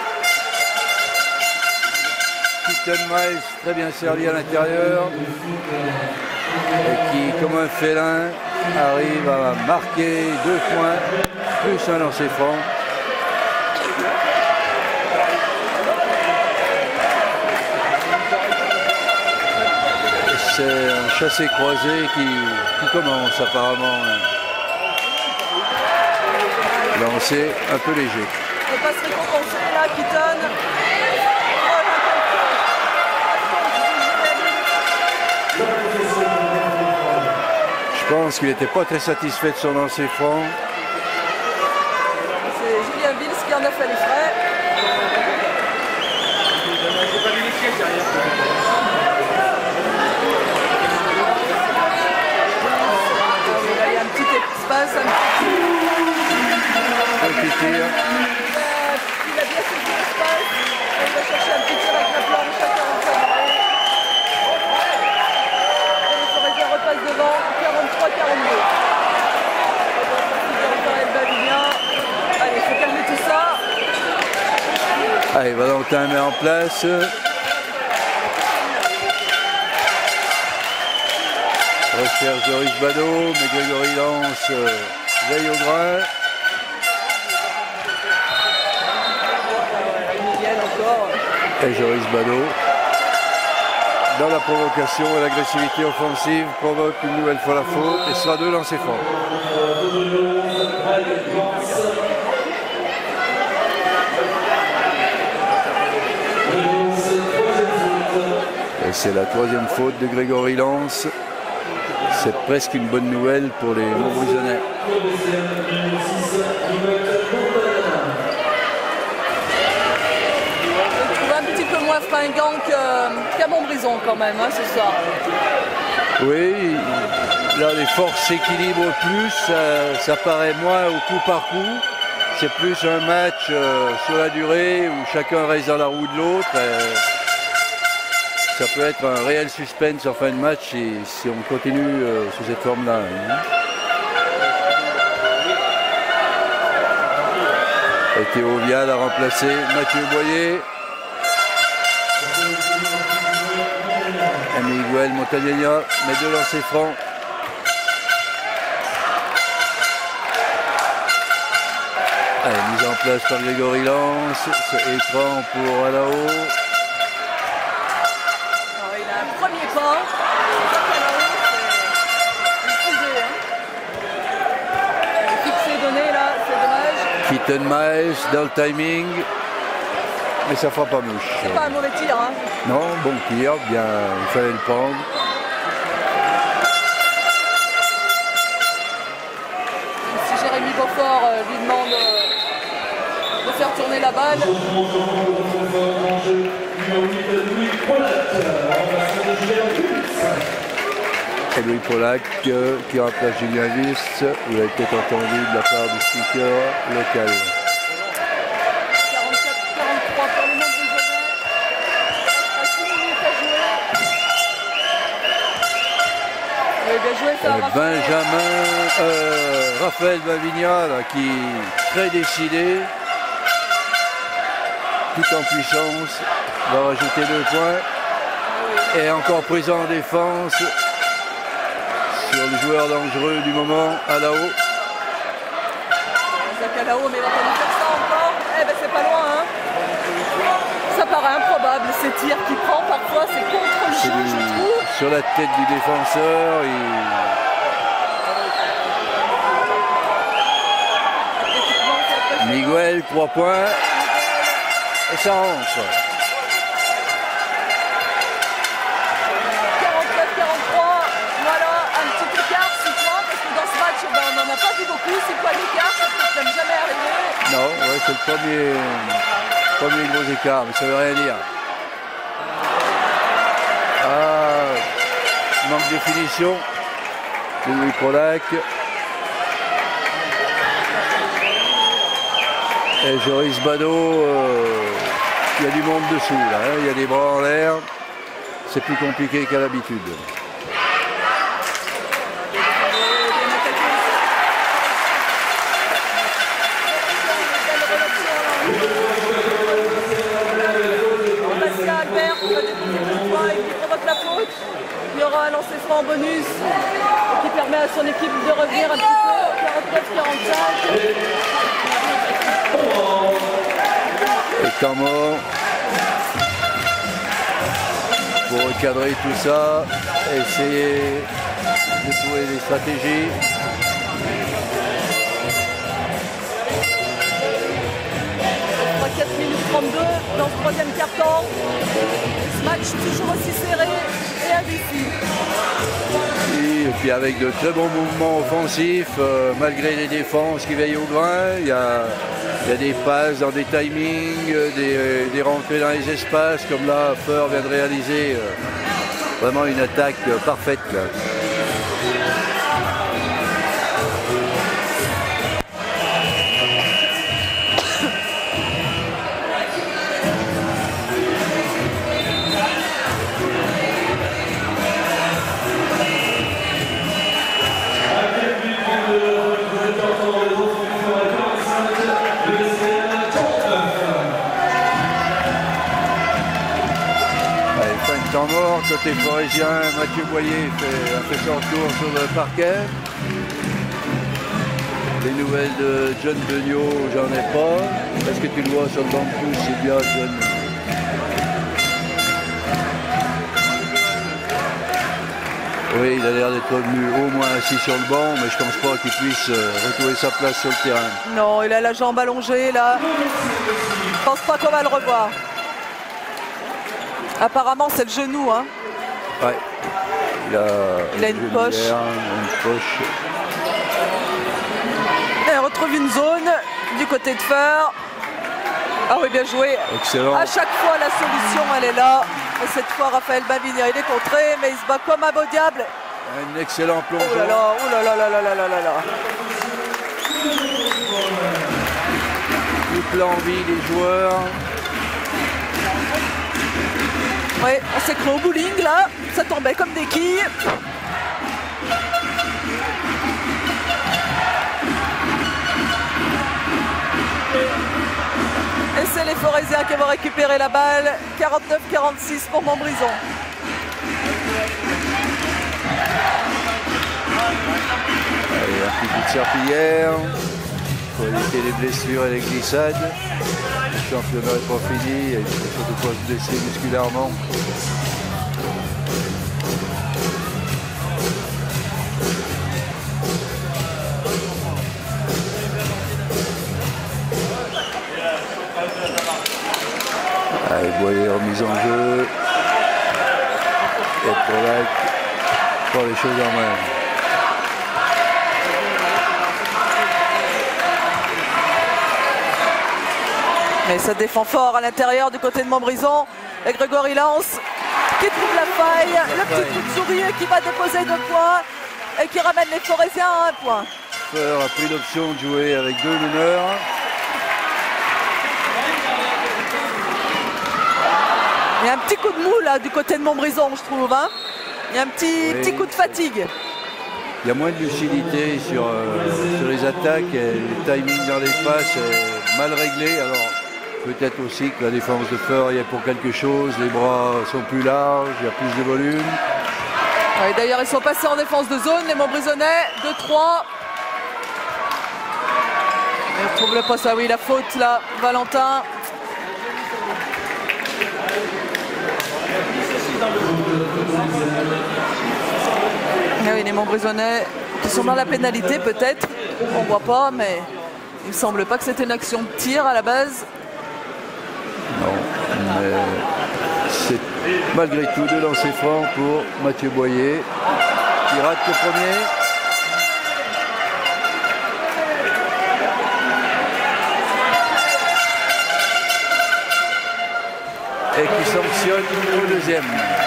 Keaton Miles, très bien servi à l'intérieur. Et qui, comme un félin, arrive à marquer 2 points, plus un lancer franc. C'est un chassé-croisé qui commence apparemment. Lancé un peu léger. va se récompenser là, Keaton. Je pense qu'il n'était pas très satisfait de son lancer franc. C'est Julien Vils qui en a fait les frais. Il y a un petit espace, un petit tir. Il a bien saisi l'espace. Il va chercher un petit tir avec la planche à 45 degrés. Et Foreza repasse devant, 43-42. Allez, il faut calmer tout ça. Allez, Valentin met en place. Recherche de Joris Bado, mais Grégory lance veille au grain. Et Joris Bado, dans la provocation et l'agressivité offensive, provoque une nouvelle fois la faute et sera 2 lancers francs. Et c'est la 3e faute de Grégory Lance. C'est presque une bonne nouvelle pour les Montbrisonnais. Un petit peu moins fringant qu'à Montbrison quand même, hein, ce soir. Oui, là les forces s'équilibrent plus, ça paraît moins au coup par coup. C'est plus un match sur la durée où chacun reste dans la roue de l'autre. Ça peut être un réel suspense en fin de match si on continue sous cette forme-là. Et Théo Vial a remplacé Mathieu Boyer. Et Miguel Montagnagna met 2 lancers francs. Allez, mise en place par Grégory Lance. C'est écran pour Alao. Il a un premier pas. Fixé donné là, c'est dommage. Keaton Miles dans le timing. Mais ça fera pas mouche. C'est pas un mauvais tir, hein. Non, bon tir, bien, il fallait le prendre. Si Jérémy Beaufort lui demande de faire tourner la balle. Et Louis Pollack qui remplace Julien Vils. Vous avez peut-être entendu de la part du speaker local. Raphaël Bavigna là, qui est très décidé, tout en puissance, va rajouter 2 points et encore présent en défense sur le joueur dangereux du moment, Alao. Alao, mais il va pas nous faire ça encore. Eh ben c'est pas loin, hein. Ça paraît improbable, ces tirs qu'il prend parfois, c'est contre le jeu, je trouve. Sur la tête du défenseur, Miguel, 3 points. Et ça rentre. 49-43, voilà, un petit écart, 6 points, parce que dans ce match, on n'en a pas vu beaucoup. C'est quoi l'écart? Ça peut même jamais arriver. Non, ouais, c'est le premier gros écart, mais ça veut rien dire. Manque de finition de Louis Pollack. Et Joris Bado, il y a du monde dessous là, hein, il y a des bras en l'air. C'est plus compliqué qu'à l'habitude. Il y aura un lancer franc en bonus qui permet à son équipe de revenir un petit peu 49-45. Et temps mort pour recadrer tout ça, essayer de trouver des stratégies. dans ce troisième quart-temps. Ce match toujours aussi serré et indécis. Et puis avec de très bons mouvements offensifs, malgré les défenses qui veillent au grain, il y a des passes dans des timings, des rentrées dans les espaces, comme là, Feur vient de réaliser vraiment une attaque parfaite là. Temps mort, côté forésien, Mathieu Boyer a fait son retour sur le parquet. Les nouvelles de John Benio, j'en ai pas. Est-ce que tu le vois sur le banc de touche? C'est bien, John. Oui, il a l'air d'être revenu au moins assis sur le banc, mais je pense pas qu'il puisse retrouver sa place sur le terrain. Non, il a la jambe allongée là. Je pense pas qu'on va le revoir. Apparemment, c'est le genou. Hein. Ouais. Il a une poche. Et on retrouve une zone du côté de Feur. Ah oui, bien joué. Excellent. À chaque fois, la solution, elle est là. Et cette fois, Raphaël Bavinia, il est contré, mais il se bat comme un beau diable. Un excellent plongeon. Oh là là, oh là là là là là là là. Toute l'envie des joueurs. Oui, on s'est cru au bowling là, ça tombait comme des quilles. Et c'est les Forésiens qui vont récupérer la balle. 49-46 pour Montbrison. Allez, un petit coup de serpillière pour éviter les blessures et les glissades. Le championnat n'est pas fini, il faut surtout pas se blesser musculairement. Allez, Boyer remise en jeu. Et Polak prend les choses en main. Et ça défend fort à l'intérieur du côté de Montbrison. Et Grégory Lance qui trouve la faille. Le petit coup de souris qui va déposer 2 points et qui ramène les Forésiens à 1 point. Feur a pris l'option de jouer avec 2 meneurs. Il y a un petit coup de mou là du côté de Montbrison, je trouve. Hein. Il y a un petit coup de fatigue. Il y a moins de lucidité sur les attaques. Et le timing dans l'espace est mal réglé. Alors peut-être aussi que la défense de Feur y est pour quelque chose. Les bras sont plus larges, il y a plus de volume. Ouais, d'ailleurs, ils sont passés en défense de zone, les Montbrisonnais. 2-3. On retrouve le poste. Ah oui, la faute là, Valentin. Ah oui, les Montbrisonnais qui sont dans la pénalité peut-être. On voit pas, mais il ne semble pas que c'était une action de tir à la base. Non, mais c'est malgré tout 2 lancers francs pour Mathieu Boyer qui rate le premier. Et qui sanctionne au deuxième.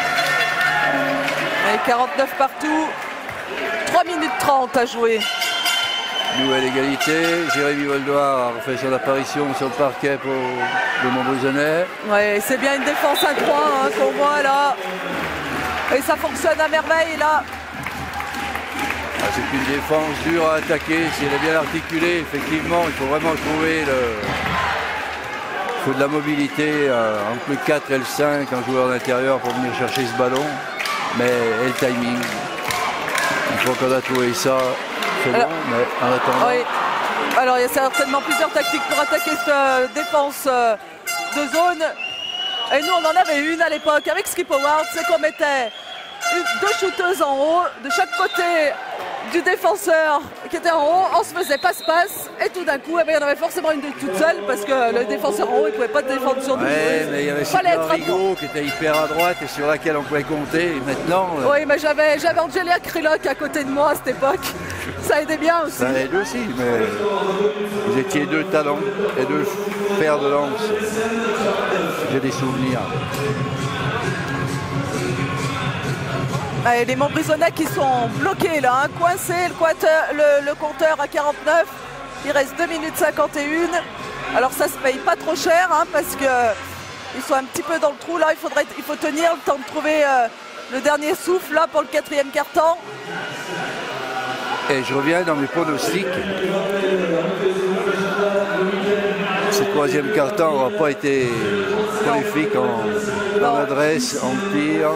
Et 49 partout. 3 minutes 30 à jouer. Nouvelle égalité. Jérémy Voldoir fait son apparition sur le parquet pour le Montbrisonnais. Ouais, c'est bien une défense à 3 hein, qu'on voit là. Et ça fonctionne à merveille là. Ah, c'est une défense dure à attaquer. Si elle est bien articulée, effectivement, il faut vraiment trouver il faut de la mobilité entre le 4 et le 5, un joueur d'intérieur pour venir chercher ce ballon. Mais et le timing. Une fois qu'on a trouvé ça, c'est bon, mais en attendant. Oui. Alors il y a certainement plusieurs tactiques pour attaquer cette défense de zone. Et nous on en avait une à l'époque avec Skip Howard, c'est qu'on mettait 2 shooteuses en haut de chaque côté du défenseur qui était en haut, on se faisait passe-passe et tout d'un coup, eh bien, il y en avait forcément une de toute seule parce que le défenseur en haut, il ne pouvait pas défendre sur nous. Ouais, mais il y avait Sylvain Rigaud qui était hyper à droite et sur laquelle on pouvait compter. Et maintenant... Oui, mais j'avais Angélia Krilock à côté de moi à cette époque. Ça aidait bien aussi. Ça aide aussi, mais vous étiez deux talents et deux fers de lance. J'ai des souvenirs. Allez, les Montbrisonnais qui sont bloqués là, hein, coincés, le compteur à 49. Il reste 2 minutes 51. Alors ça se paye pas trop cher hein, parce que ils sont un petit peu dans le trou là. Il faut tenir le temps de trouver le dernier souffle là pour le 4e quart-temps. Et je reviens dans mes pronostics. Ce 3e quart-temps n'aura pas été prolifique en adresse, en tir.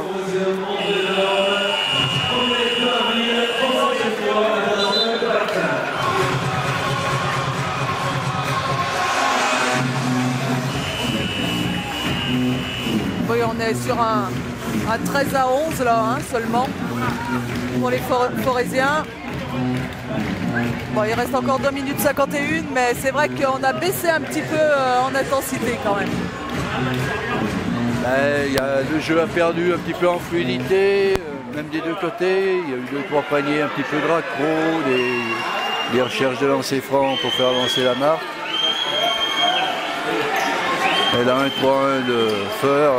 Oui, on est sur un 13 à 11 là hein, seulement pour les Forésiens. Bon, il reste encore 2 minutes 51, mais c'est vrai qu'on a baissé un petit peu en intensité quand même. Le jeu a perdu un petit peu en fluidité, même des deux côtés. Il y a eu 2-3 paniers, un petit peu de raccro, des recherches de lancer franc pour faire avancer la marque. Et là, 1-3-1 de Feur.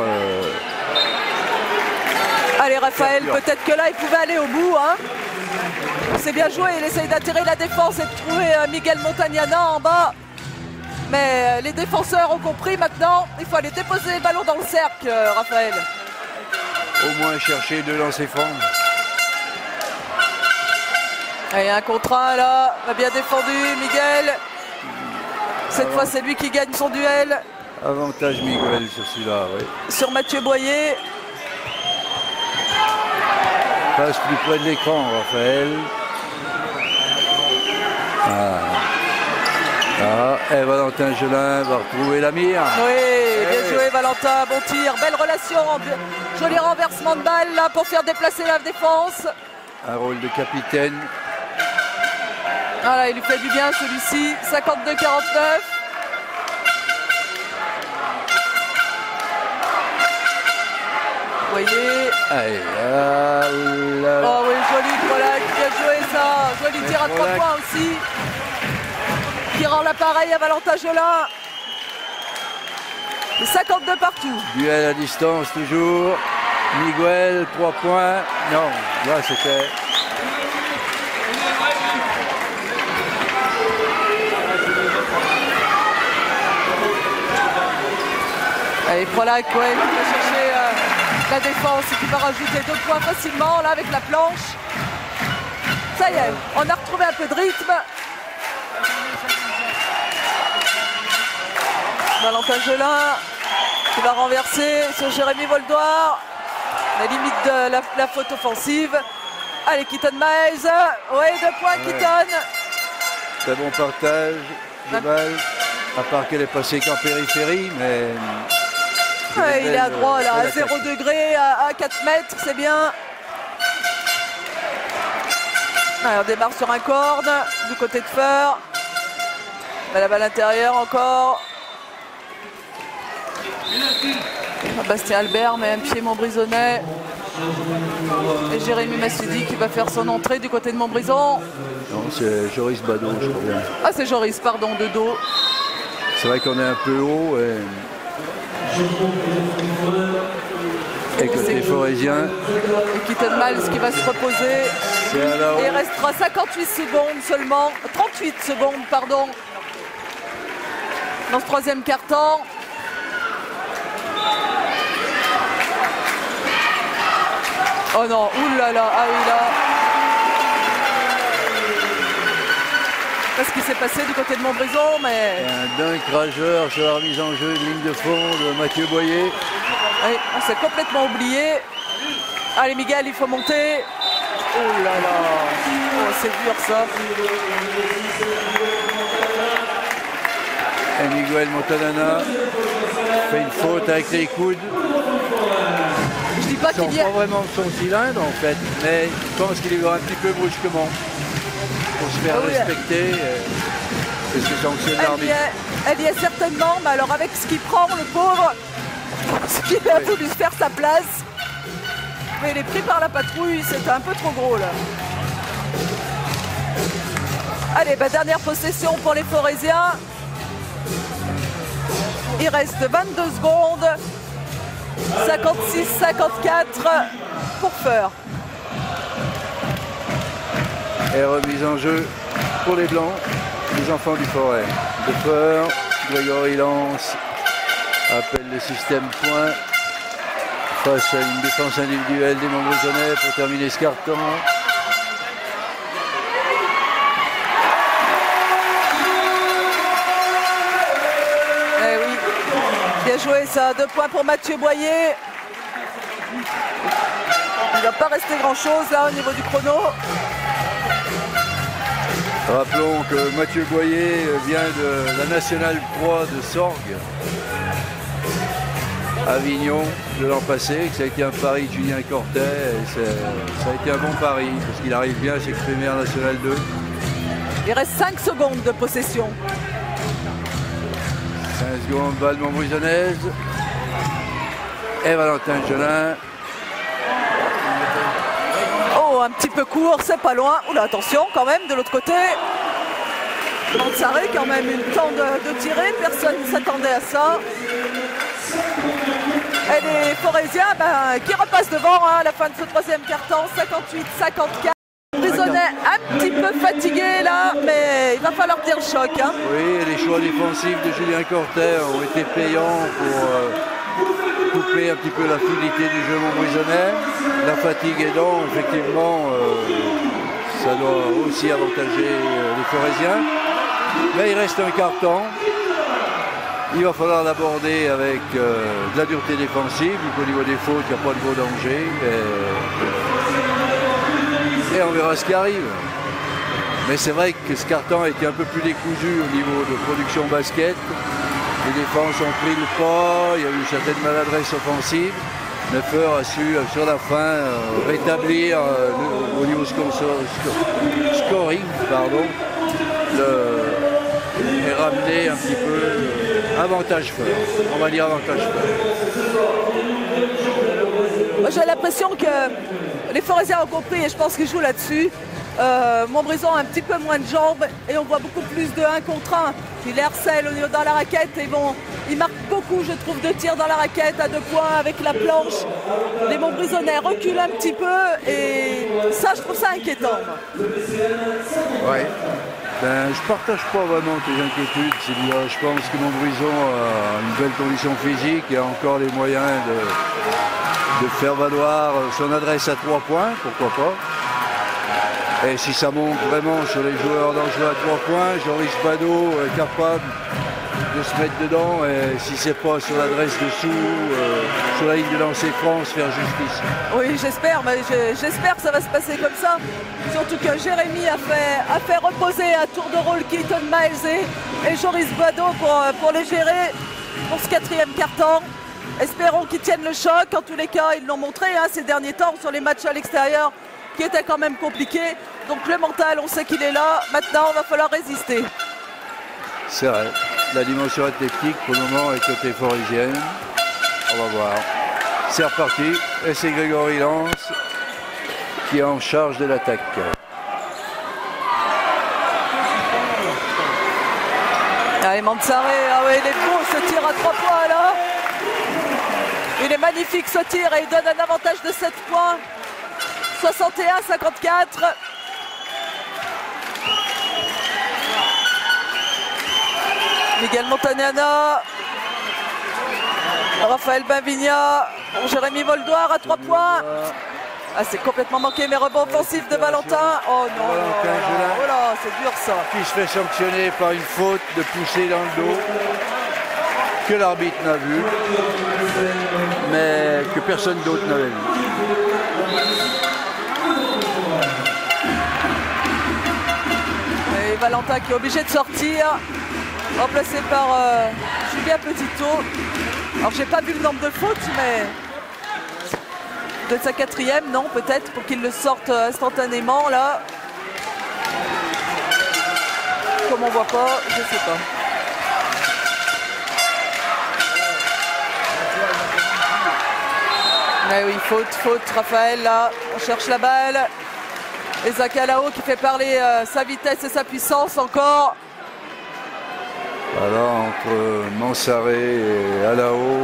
Allez, Raphaël, peut-être que là, il pouvait aller au bout. Hein. C'est bien joué, il essaye d'attirer la défense et de trouver Miguel Montagnana en bas. Mais les défenseurs ont compris maintenant, il faut aller déposer les ballons dans le cercle, Raphaël. Au moins chercher de lancer franc. Allez, un contre 1 là, va bien défendu, Miguel. Cette fois, c'est lui qui gagne son duel. Avantage Miguel sur celui-là, oui. Sur Mathieu Boyer. Passe plus près de l'écran, Raphaël. Et Valentin Gelin va retrouver la mire. Oui, bien joué Valentin, bon tir, belle relation, joli renversement de balle là pour faire déplacer la défense. Un rôle de capitaine. Voilà, il lui fait du bien celui-ci, 52-49. Vous voyez. Allez, oh oui, joli Prolac, bien joué ça. Joli tir à 3 points aussi. Qui rend l'appareil à Valentin Gelin. 52 partout. Duel à distance toujours. Miguel, 3 points. Non, là c'était... Allez, Prolac, ouais, qui va chercher la défense et qui va rajouter 2 points facilement là avec la planche. Ça y est, on a retrouvé un peu de rythme. Valentin Gelin qui va renverser sur Jérémy Voldoir. La limite de la faute offensive. Allez, Keaton Miles. Oui, 2 points, Keaton. Très bon partage de balle. À part qu'elle est passée qu'en périphérie, mais... Ouais, il est à droit là, à 0 degré, à 4 mètres, c'est bien. Allez, on démarre sur un corne du côté de Feur. La balle intérieure encore. Bastien Albert met un pied Montbrisonnais. Et Jérémy Massoudi qui va faire son entrée du côté de Montbrison. Non, c'est Joris Badeau, je crois bien. Ah, c'est Joris, pardon, de dos. C'est vrai qu'on est un peu haut et que les Forésiens. Et Keaton Miles qui va se reposer. Et il restera 58 secondes seulement. 38 secondes, pardon. Dans ce 3e quart-temps. Oh non, oulala, ah oui là. Ce qui s'est passé du côté de Montbrison, mais... Un dunk rageur sur la remise en jeu de ligne de fond de Mathieu Boyer. Oui, on s'est complètement oublié. Allez Miguel, il faut monter. Oh là là, oh, c'est dur ça. Et Miguel Montagnana fait une faute avec les coudes. Je dis pas qu'il y ait... pas vraiment son cylindre en fait, mais je pense qu'il y va un petit peu brusquement pour se faire respecter et se sanctionner l'arbitre. Elle y est certainement, mais alors avec ce qu'il prend, le pauvre, ce qu'il a voulu se faire sa place. Mais il est pris par la patrouille, c'était un peu trop gros là. Allez, dernière possession pour les Forésiens. Il reste 22 secondes. 56-54 pour Feur. Et remise en jeu pour les Blancs, les enfants du Forêt. De Feur, Grégory Lance appelle le système point face à une défense individuelle des Montbrison pour terminer ce carton. Eh oui, bien joué ça, 2 points pour Mathieu Boyer. Il ne va pas rester grand chose là au niveau du chrono. Rappelons que Mathieu Boyer vient de la Nationale 3 de Sorgues, Avignon, de l'an passé, que ça a été un pari de Julien Cortet, et ça a été un bon pari, parce qu'il arrive bien à s'exprimer en Nationale 2. Il reste 5 secondes de possession. 5 secondes, balle montbrisonnaise. Et Valentin Gelin. Oh, un petit peu court, c'est pas loin. Oula, attention quand même, de l'autre côté. Mansaré quand même eu le temps de tirer, personne ne s'attendait à ça. Et les Forésiens qui repassent devant à la fin de ce troisième quart-temps, 58-54. Montbrisonnais un petit peu fatigué là, mais il va falloir dire le choc. Hein. Oui, les choix défensifs de Julien Cortet ont été payants pour couper un petit peu la fluidité du jeu montbrisonnais. La fatigue aidant, effectivement, ça doit aussi avantager les Forésiens. Mais il reste un quart-temps. Il va falloir l'aborder avec de la dureté défensive, vu qu'au niveau des fautes, il n'y a pas de gros danger. Et on verra ce qui arrive. Mais c'est vrai que ce carton a été un peu plus décousu au niveau de production basket. Les défenses ont pris le pas, il y a eu certaines maladresses offensives. Neufeur a su, sur la fin, rétablir au niveau scoring, et ramener un petit peu avantage Feur. On va dire avantage Feur. Moi j'ai l'impression que les Forésiens ont compris et je pense qu'ils jouent là-dessus. Montbrison a un petit peu moins de jambes et on voit beaucoup plus de 1 contre 1. Ils les harcèlent dans la raquette et ils marquent beaucoup, je trouve, de tirs dans la raquette à 2 points avec la planche. Les Montbrisonnais reculent un petit peu et ça, je trouve ça inquiétant. Ouais. Je partage pas vraiment tes inquiétudes, Sylvia. Je pense que Montbrison a une belle condition physique et a encore les moyens de faire valoir son adresse à 3 points, pourquoi pas. Et si ça monte vraiment sur les joueurs dangereux à 3 points, Joris Badeau est capable de se mettre dedans et si c'est pas sur l'adresse dessous, sur la ligne de lancer France, faire justice. Oui, j'espère, mais j'espère que ça va se passer comme ça. Surtout que Jérémy a fait reposer à tour de rôle Keaton Miles et Joris Badeau pour les gérer pour ce 4e quart-temps. Espérons qu'ils tiennent le choc. En tous les cas, ils l'ont montré ces derniers temps sur les matchs à l'extérieur qui étaient quand même compliqués. Donc le mental, on sait qu'il est là. Maintenant, il va falloir résister. C'est vrai. La dimension athlétique, pour le moment, est côté forésienne. On va voir. C'est reparti. Et c'est Grégory Lance qui est en charge de l'attaque. Allez, Mansaré, il est beau ce tir à 3 points là. Il est magnifique ce tir et il donne un avantage de 7 points. 61-54. Miguel Montagnana. Raphaël Benvigna. Jérémy Voldoir à 3 points. Ah, c'est complètement manqué, mais rebond offensif de Valentin. Oh non, oh là, c'est dur ça. Qui se fait sanctionner par une faute de pousser dans le dos que l'arbitre n'a vu, mais que personne d'autre n'avait vu. Et Valentin qui est obligé de sortir, remplacé par Julien Petitot. Alors j'ai pas vu le nombre de fautes, mais de sa 4e, non, peut-être, pour qu'il le sorte instantanément, là. Comme on voit pas, je sais pas. Mais oui, faute, Raphaël, là, on cherche la balle. Et Zakalao qui fait parler sa vitesse et sa puissance encore. Voilà, entre Mansaré et Alao,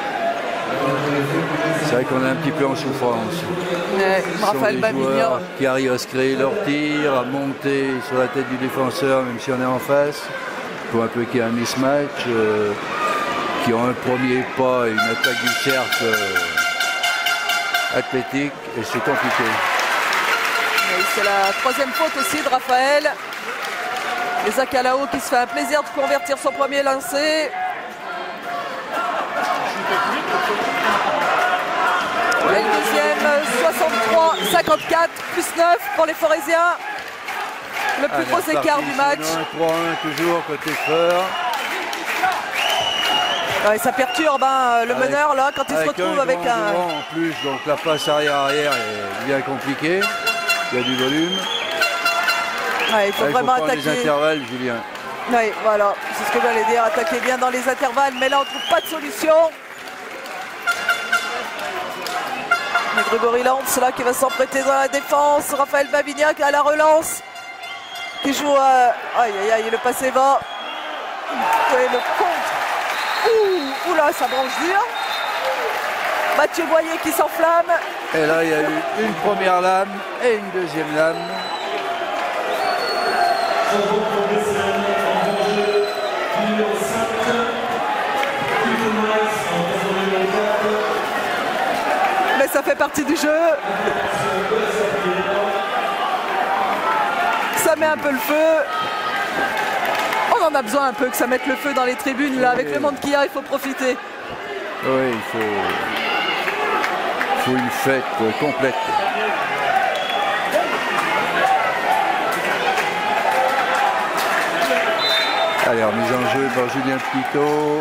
c'est vrai qu'on est un petit peu en souffrance. Raphaël Bamignon qui arrivent à se créer leur tir, à monter sur la tête du défenseur, même si on est en face, pour un peu qu'il y ait un mismatch, qui ont un premier pas et une attaque du cercle athlétique, et c'est compliqué. C'est la 3e faute aussi de Raphaël. Et Zakalao qui se fait un plaisir de convertir son premier lancé. Et le deuxième, 63-54, plus 9 pour les Forésiens. Le plus gros écart du match. 3-1 toujours côté Feur. Ouais, ça perturbe le meneur là quand il se retrouve avec un... En plus, donc la passe arrière-arrière est bien compliquée. Il y a du volume. Ouais, il faut vraiment attaquer. Les intervalles, Julien. Oui, voilà, c'est ce que j'allais dire, attaquer bien dans les intervalles, mais là on ne trouve pas de solution. Mais Grégory Lantz là qui va s'emprêter dans la défense. Raphaël Babignac à la relance. Qui joue aïe aïe aïe, le passé va. Et le contre. Ouh là, ça branche dur. Mathieu Boyer qui s'enflamme. Et là, il y a eu une première lame et une deuxième lame. Mais ça fait partie du jeu. Ça met un peu le feu. On en a besoin un peu que ça mette le feu dans les tribunes là. Avec le monde qu'il y a, il faut profiter. Oui, il faut une fête complète. Allez, remise en jeu par Julien Pito.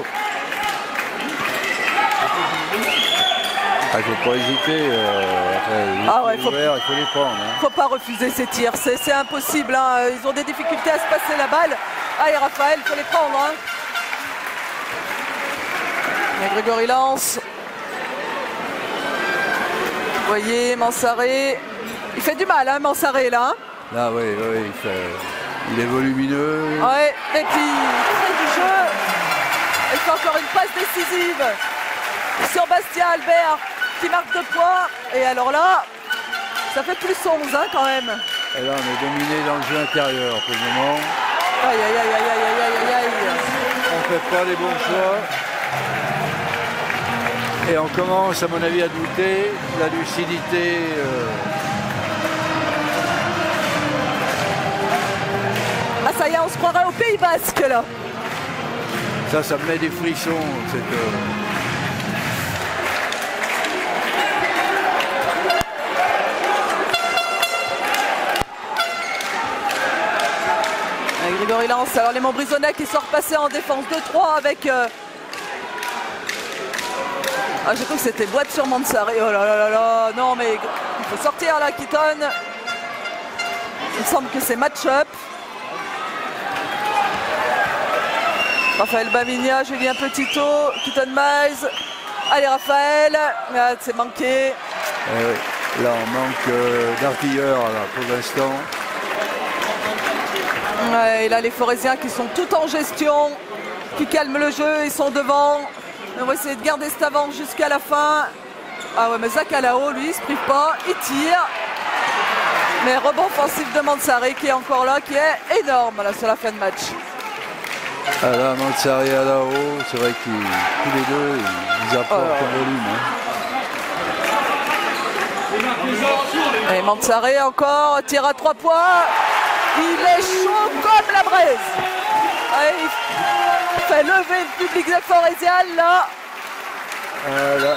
Il ne faut pas hésiter. Il faut les prendre. Il ne faut pas refuser ces tirs. C'est impossible. Hein. Ils ont des difficultés à se passer la balle. Allez, Raphaël, il faut les prendre. Hein. Et Grégory Lantz. Vous voyez, Mansaré. Il fait du mal, hein, Mansaré, là. Hein. Là, oui, il est volumineux. Ouais, et puis, il fait du jeu. Il fait encore une passe décisive sur Bastien Albert qui marque 2 points. Et alors là, ça fait plus 11 hein, quand même. Et là, on est dominé dans le jeu intérieur pour le moment. Aïe, aïe, aïe, aïe, aïe, aïe, aïe, aïe. On ne fait pas les bons choix. Et on commence, à mon avis, à douter de la lucidité. Ah, ça y est, on se croirait au Pays Basque, là. Ça me met des frissons, cette... Grégory Lantz, alors les Montbrisonnais qui sont repassés en défense 2-3 avec... Ah, j'ai cru que c'était boîte sur Mansaré. Oh là là là là. Non, mais il faut sortir là, Keaton. Il me semble que c'est match-up. Raphaël Bamigna, Julien Petito, Keaton Miles. Allez, Raphaël. Ah, c'est manqué. Oui. Là, on manque d'artilleurs pour l'instant. Ouais, et là, les Forésiens qui sont tout en gestion, qui calment le jeu, ils sont devant. On va essayer de garder cette avance jusqu'à la fin. Ah ouais, mais Zakalao, lui, il se prive pas, il tire. Mais rebond offensif de Mansaré qui est encore là, qui est énorme là, sur la fin de match. Ah là, Mansaré à la haut, c'est vrai qu'ils tous les deux, ils apportent en volume. Hein. Et Mansaré encore, tire à 3 points. Il est chaud comme la braise. Allez, il fait lever le public de Forésial là. Voilà.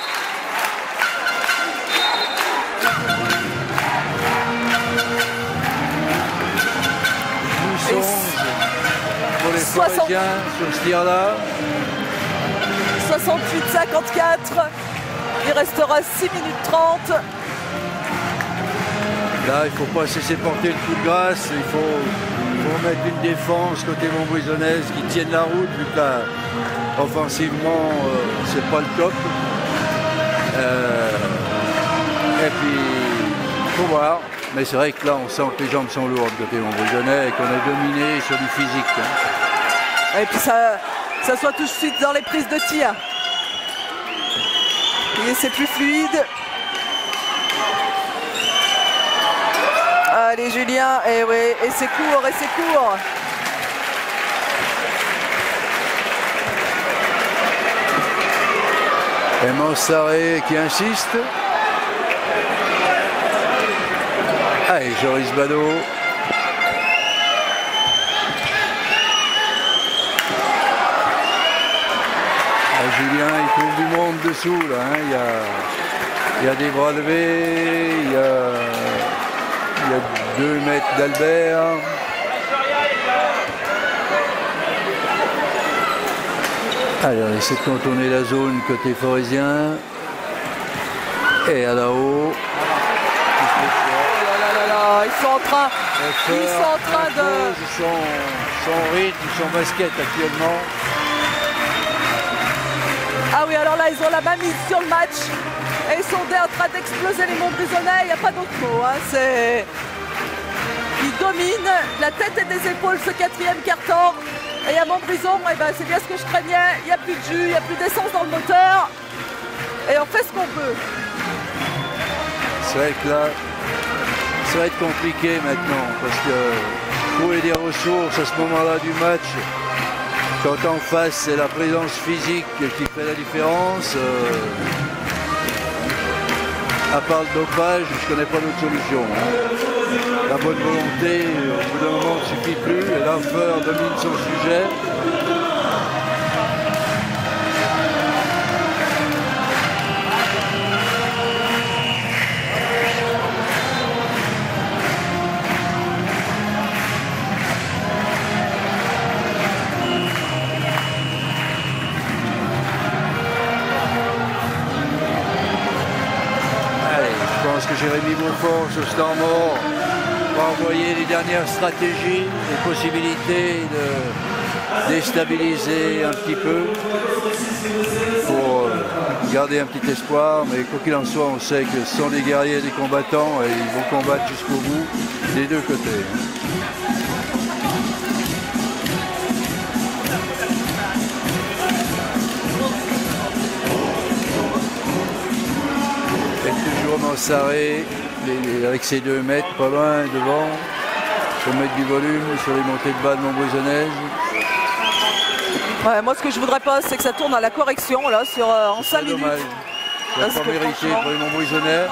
Nous sommes pour les Forésiens sur ce tir là. 68-54. Il restera 6 minutes 30. Là, il ne faut pas se laisser porter le coup de grâce. Il faut mettre une défense côté montbrison qui tienne la route, vu que là, offensivement, c'est pas le top. Et puis, il faut voir. Mais c'est vrai que là, on sent que les jambes sont lourdes côté montbrisonnais et qu'on est dominé sur du physique. Et puis ça soit tout de suite dans les prises de tir. Et c'est plus fluide. Allez Julien, et oui, et c'est court, et c'est court. Et Mansaré qui insiste. Allez, Joris Bado. Julien, il trouve du monde dessous là. Hein. Il y a des bras levés, il y a 2 mètres d'Albert. Allez, on essaie de contourner la zone côté forésien. Et à là-haut. Ils sont en train de... Son rythme, son basket actuellement. Ah oui, alors là, ils ont la main mise sur le match. Et ils sont en train d'exploser les Montbrisonnais. Il n'y a pas d'autre mot. Hein. Ils dominent la tête et des épaules ce 4e quart-temps. Et à Montbrison, eh ben, c'est bien ce que je craignais. Il n'y a plus de jus, il n'y a plus d'essence dans le moteur. Et on fait ce qu'on peut. C'est vrai que là, ça va être compliqué maintenant. Parce que trouver des ressources à ce moment-là du match, quand en face c'est la présence physique qui fait la différence, à part le dopage, je ne connais pas d'autre solution. La bonne volonté, au bout d'un moment, ne suffit plus. Et là, Feur domine son sujet. Que Jérémy Beaufort, sur ce temps mort, va envoyer les dernières stratégies, les possibilités de déstabiliser un petit peu pour garder un petit espoir. Mais quoi qu'il en soit, on sait que ce sont des guerriers, des combattants et ils vont combattre jusqu'au bout des deux côtés. Mansaré, avec ses 2 mètres, pas loin devant, pour mettre du volume sur les montées de balle montbrisonnaises. Ouais, moi ce que je voudrais pas, c'est que ça tourne à la correction là en 5 minutes. C'est pas mérité pour les Montbrisonnais.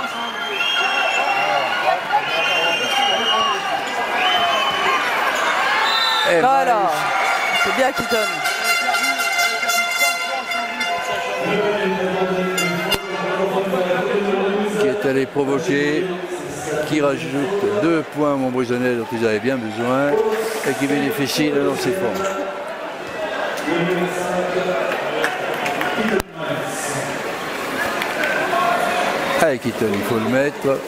Et voilà, c'est bien qu'il donne. Allait provoquer, qui rajoute 2 points Montbrisonnais dont ils avaient bien besoin et qui bénéficie de ses formes. Allez Keaton, il faut le mettre.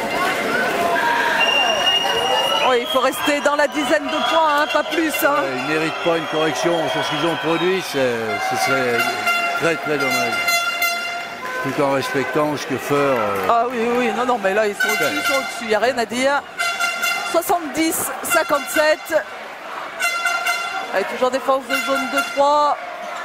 Oui, il faut rester dans la dizaine de points, hein, pas plus. Hein. Ouais, ils ne méritent pas une correction sur ce qu'ils ont produit, ce serait très très dommage. Tout en respectant ce que Feur... Ah oui, oui, non, mais là, ils sont au-dessus, il n'y a rien à dire. 70-57. Avec toujours défense de zone 2-3.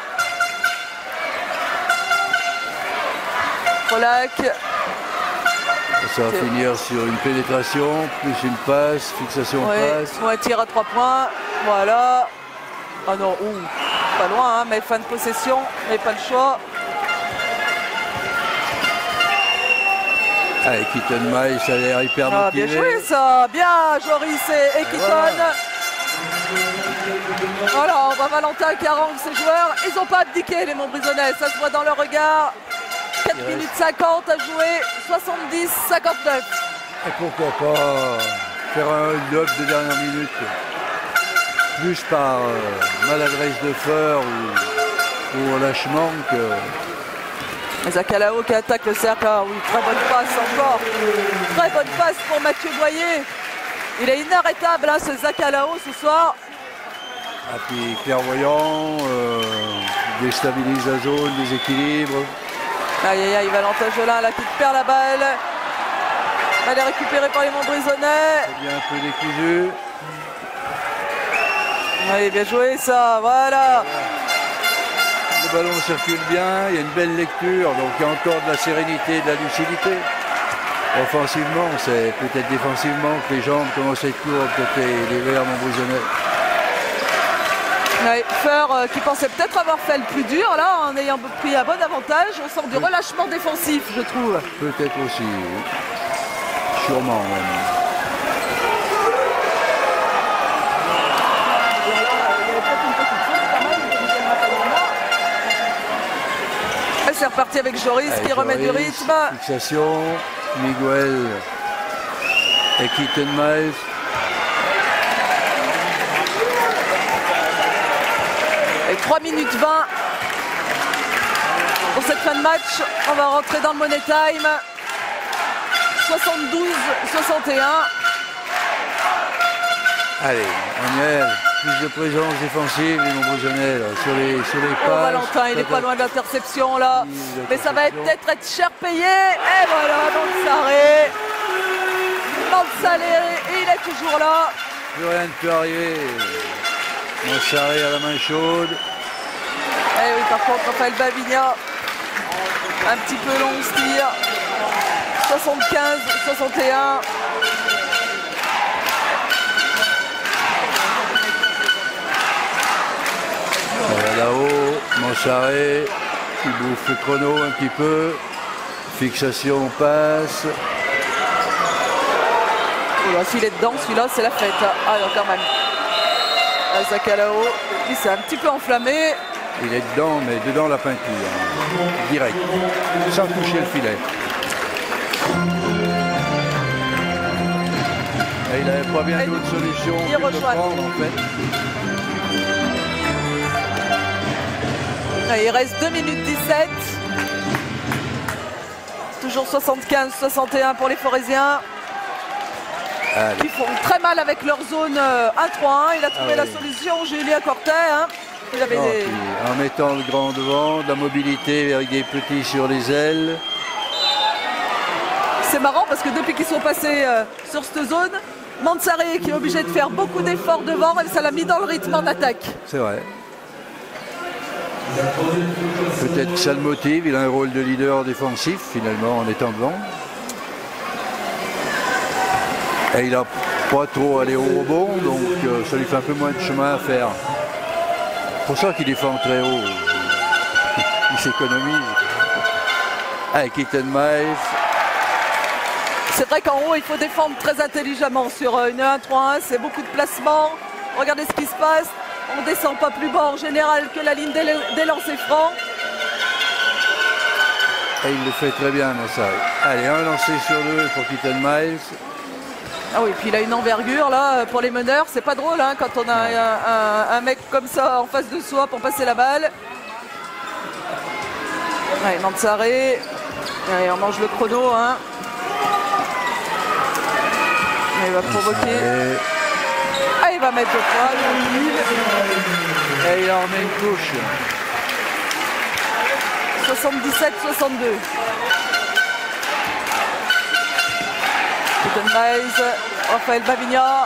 Polak. Ça va finir sur une pénétration, plus une passe, fixation passe. Ouais, tir à 3 points, voilà. Ah non, pas loin, hein, mais fin de possession, mais pas le choix. Allez, Keaton Maille, ça a l'air hyper motivé. Bien joué ça, bien Joris et Keaton. Voilà, on voit Valentin qui harangue ses joueurs. Ils n'ont pas abdiqué les Montbrisonnais, ça se voit dans leur regard. 4 minutes 50 à jouer, 70-59. Et pourquoi pas faire un hold-up de dernière minute, plus par maladresse de Feur ou lâchement Zakalao qui attaque le cercle. Ah oui, très bonne passe encore. Très bonne passe pour Mathieu Boyer. Il est inarrêtable hein, ce Zakalao ce soir. Ah, puis clairvoyant, déstabilise la zone, déséquilibre. Aïe aïe aïe, Valentin Jolin là qui perd la balle. Elle est récupérée par les Montbrisonnais. C'est bien un peu décousu. Oui, bien joué ça, voilà. Le ballon circule bien, il y a une belle lecture, donc il y a encore de la sérénité, de la lucidité. Offensivement, c'est peut-être défensivement que les jambes commencent à être courtes côté les Verts Montbrisonnais. Ouais, Feur qui pensait peut-être avoir fait le plus dur là en ayant pris un bon avantage. On sent du relâchement défensif, je trouve. Peut-être aussi, sûrement même. Et c'est reparti avec Joris qui remet du rythme. Fixation, Miguel et Keaton Miles. Et 3 minutes 20 pour cette fin de match. On va rentrer dans le Money Time. 72-61. Allez, on y est. Plus de présence défensive, les Montbrisonnais sur les passes. Oh, Valentin, il n'est pas loin de l'interception là. Mais ça va peut-être être cher payé. Et voilà, Mantzaré, il est toujours là. Plus rien ne peut arriver. Mantzaré à la main chaude. Eh oui, par contre, Raphaël Bavigna, un petit peu long ce tir. 75-61. Voilà là-haut, Mantzaré qui bouffe le chrono un petit peu. Fixation, passe. Oh là, s'il est dedans, celui-là, c'est la fête. Ah non, quand même. Zakalao, il s'est un petit peu enflammé. Il est dedans, mais dedans la peinture. Direct, sans toucher le filet. Et il n'avait pas bien d'autre solution que de le prendre en fait. Il reste 2 minutes 17. Toujours 75-61 pour les Forésiens. Allez. Qui font très mal avec leur zone 1-3-1. Il a trouvé la solution, Julien Cortet. Hein. Il avait en mettant le grand devant, de la mobilité avec des petits sur les ailes. C'est marrant parce que depuis qu'ils sont passés sur cette zone, Mantzaré qui est obligé de faire beaucoup d'efforts devant, ça l'a mis dans le rythme en attaque. C'est vrai. Peut-être que ça le motive, il a un rôle de leader défensif finalement en étant devant. Et il n'a pas trop allé au rebond, donc ça lui fait un peu moins de chemin à faire. C'est pour ça qu'il défend très haut. Il s'économise. Avec Keaton Miles. C'est vrai qu'en haut, il faut défendre très intelligemment sur une 1-3-1. C'est beaucoup de placements. Regardez ce qui se passe. On ne descend pas plus bas en général que la ligne des lancers francs. Et il le fait très bien, Mantzaré. Allez, un lancé sur deux pour Keaton Miles. Ah oui, puis il a une envergure là pour les meneurs. C'est pas drôle hein, quand on a un mec comme ça en face de soi pour passer la balle. Allez, Mantzaré. Allez, on mange le chrono. Hein. Il va provoquer. Ah, il va mettre le poids. Et il en remet une touche. 77-62. Keaton Miles, Raphaël Bavigna.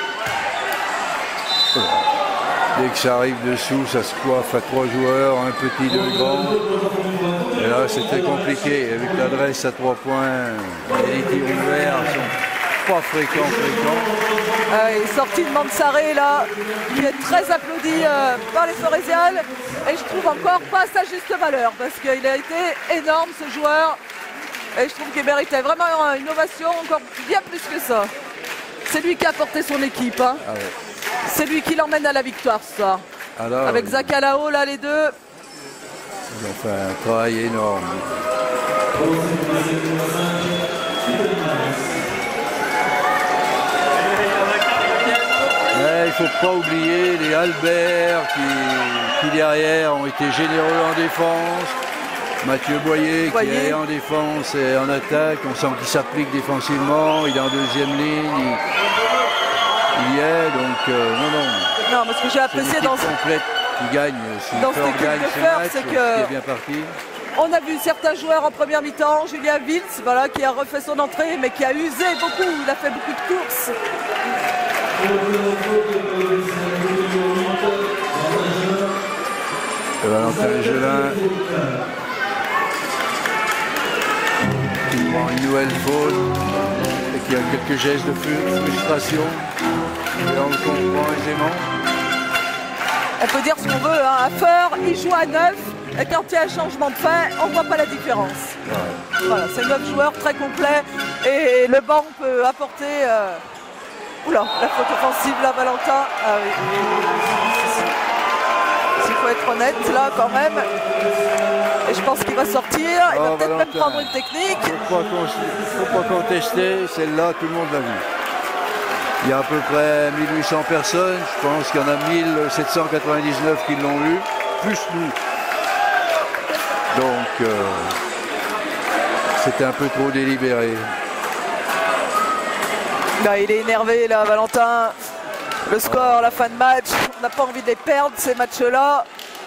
Dès que ça arrive dessous, ça se coiffe à 3 joueurs, un petit, 2 grands. Et là, c'est très compliqué. Avec l'adresse à 3 points, les tirs ouverts sont pas fréquents. Sortie de Mantzaré là, qui est très applaudi par les Forésiens. Et je trouve encore pas à sa juste valeur, parce qu'il a été énorme ce joueur. Et je trouve qu'il méritait vraiment une ovation, encore bien plus que ça. C'est lui qui a porté son équipe. Hein. Ah ouais. C'est lui qui l'emmène à la victoire ce soir. Alors, avec Zakalao, là, les deux. Ils ont fait un travail énorme. Mais il ne faut pas oublier les Albert qui derrière ont été généreux en défense. Mathieu Boyer qui est en défense et en attaque. On sent qu'il s'applique défensivement. Il est en deuxième ligne. Il y est. Donc non. Non, mais ce que j'ai apprécié dans complète qui gagne. Si dans cette équipe de Feur, c'est que est bien parti. On a vu certains joueurs en première mi-temps. Julien Vils, voilà, qui a refait son entrée, mais qui a usé beaucoup. Il a fait beaucoup de courses. Valentin Gelin qui prend une nouvelle faute et qui a quelques gestes de frustration. Et on le comprend aisément. On peut dire ce qu'on veut, hein. À Feur, il joue à 9. Et quand il y a un changement de fin, on ne voit pas la différence. Ouais. Voilà, c'est 9 joueurs très complets. Et le banc peut apporter... Oula, la faute offensive là, Valentin. Ah oui. S'il faut être honnête là quand même. Et je pense qu'il va sortir. Il va peut-être même prendre une technique. Il ne faut pas contester. Celle-là, tout le monde l'a vu. Il y a à peu près 1800 personnes. Je pense qu'il y en a 1799 qui l'ont vu. Plus nous. Donc, c'était un peu trop délibéré. Là, il est énervé, là, Valentin. Le score, la fin de match, on n'a pas envie de les perdre, ces matchs-là.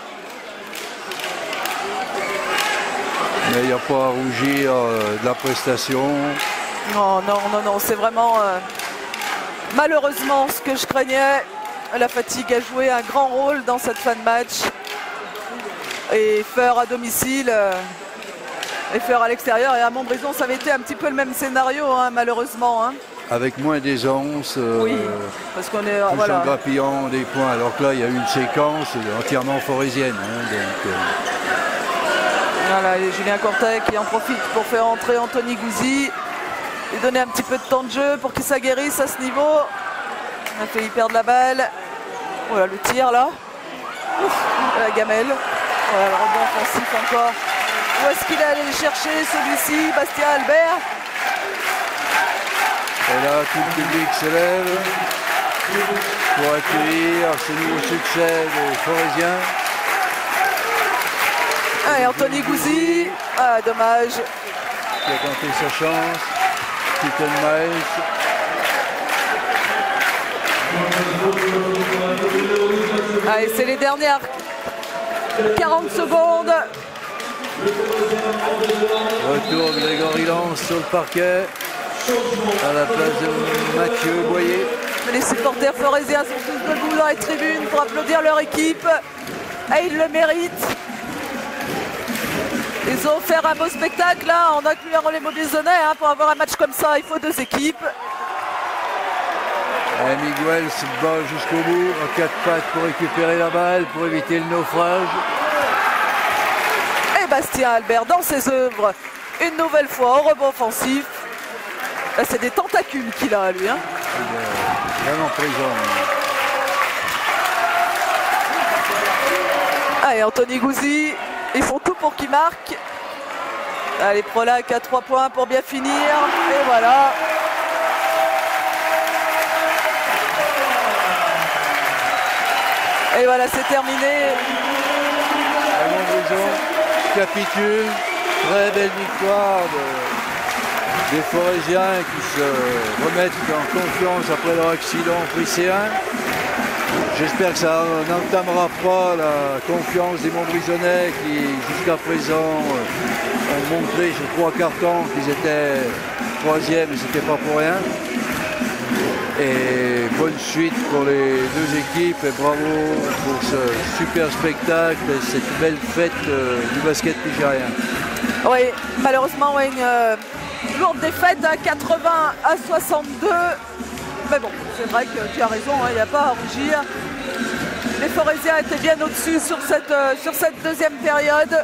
Mais il n'y a pas à rougir de la prestation. Non, c'est vraiment... malheureusement, ce que je craignais, la fatigue a joué un grand rôle dans cette fin de match. Et Feur à domicile, et Feur à l'extérieur. Et à Montbrison, ça avait été un petit peu le même scénario, hein, malheureusement. Hein. Avec moins d'aisance, oui, parce qu'on est plus en grappillant des points. Alors que là, il y a eu une séquence entièrement forésienne. Hein, Voilà, et Julien Cortet qui en profite pour faire entrer Anthony Gouzi. Lui donner un petit peu de temps de jeu pour qu'il s'aguerrisse à ce niveau. On a failli perdre la balle. Voilà, le tir là. Gamel. Voilà, le rebond offensif encore. Où est-ce qu'il est allé le chercher celui-ci, Bastien Albert? Et là, tout le public se lève pour accueillir ce nouveau succès des Forésiens. Ah, et Anthony Gouzi, ah, dommage. Qui a tenté sa chance. Keaton Miles. Ah, et c'est les dernières 40 secondes. Retour de Grégory Lance sur le parquet. À la place de Mathieu Boyer. Les supporters forésiens sont tous debout dans les tribunes pour applaudir leur équipe. Et ils le méritent. Ils ont offert un beau spectacle là, en incluant les Montbrisonnais. Hein, pour avoir un match comme ça, il faut 2 équipes. Et Miguel se bat jusqu'au bout, en 4 pattes pour récupérer la balle, pour éviter le naufrage. Et Bastien Albert dans ses œuvres, une nouvelle fois au rebond offensif. Là, c'est des tentacules qu'il a, lui. Hein. Il est vraiment présent. Ah, et Anthony Gouzi, ils font tout pour qu'il marque. Allez, Prolac à 3 points pour bien finir. Et voilà. Et voilà, c'est terminé. Montbrison capitule. Très belle victoire des Forésiens qui se remettent en confiance après leur accident pris C1. J'espère que ça n'entamera pas la confiance des Montbrisonnais qui jusqu'à présent ont montré sur 3 cartons qu'ils étaient 3e et c'était pas pour rien. Et bonne suite pour les 2 équipes et bravo pour ce super spectacle et cette belle fête du basket nigérien. Oui, malheureusement, ouais, une lourde défaite à 80 à 62. Mais bon, c'est vrai que tu as raison, il n'y a pas à rougir. Les Forésiens étaient bien au-dessus sur cette deuxième période.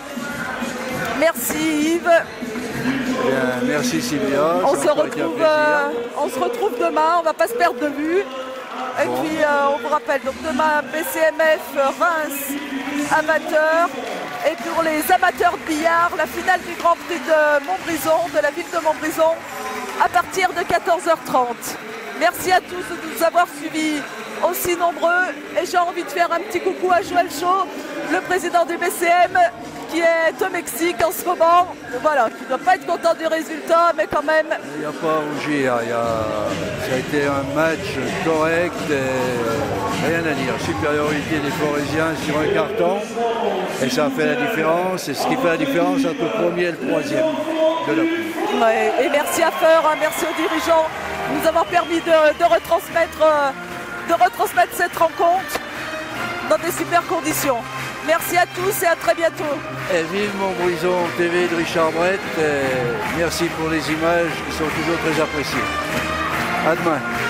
Merci Yves. Bien, merci Sylvia. On se retrouve demain, on ne va pas se perdre de vue. Et puis on vous rappelle, donc demain BCMF Reims amateur. Et pour les amateurs de billard, la finale du Grand Prix de Montbrison, de la ville de Montbrison, à partir de 14h30. Merci à tous de nous avoir suivis aussi nombreux. Et j'ai envie de faire un petit coucou à Joël Chaud, le président du BCM, qui est au Mexique en ce moment. Voilà, qui ne doit pas être content du résultat, mais quand même. Il n'y a pas à rougir. Ça a été un match correct, rien à dire. Supériorité des Forésiens sur un carton. Et ça a fait la différence. C'est ce qui fait la différence entre le premier et le troisième de la poule. Ouais, et merci à Feur, hein, merci aux dirigeants de nous avoir permis de retransmettre cette rencontre dans des super conditions. Merci à tous et à très bientôt. Et vive Montbrison TV de Richard Brett. Merci pour les images qui sont toujours très appréciées. À demain.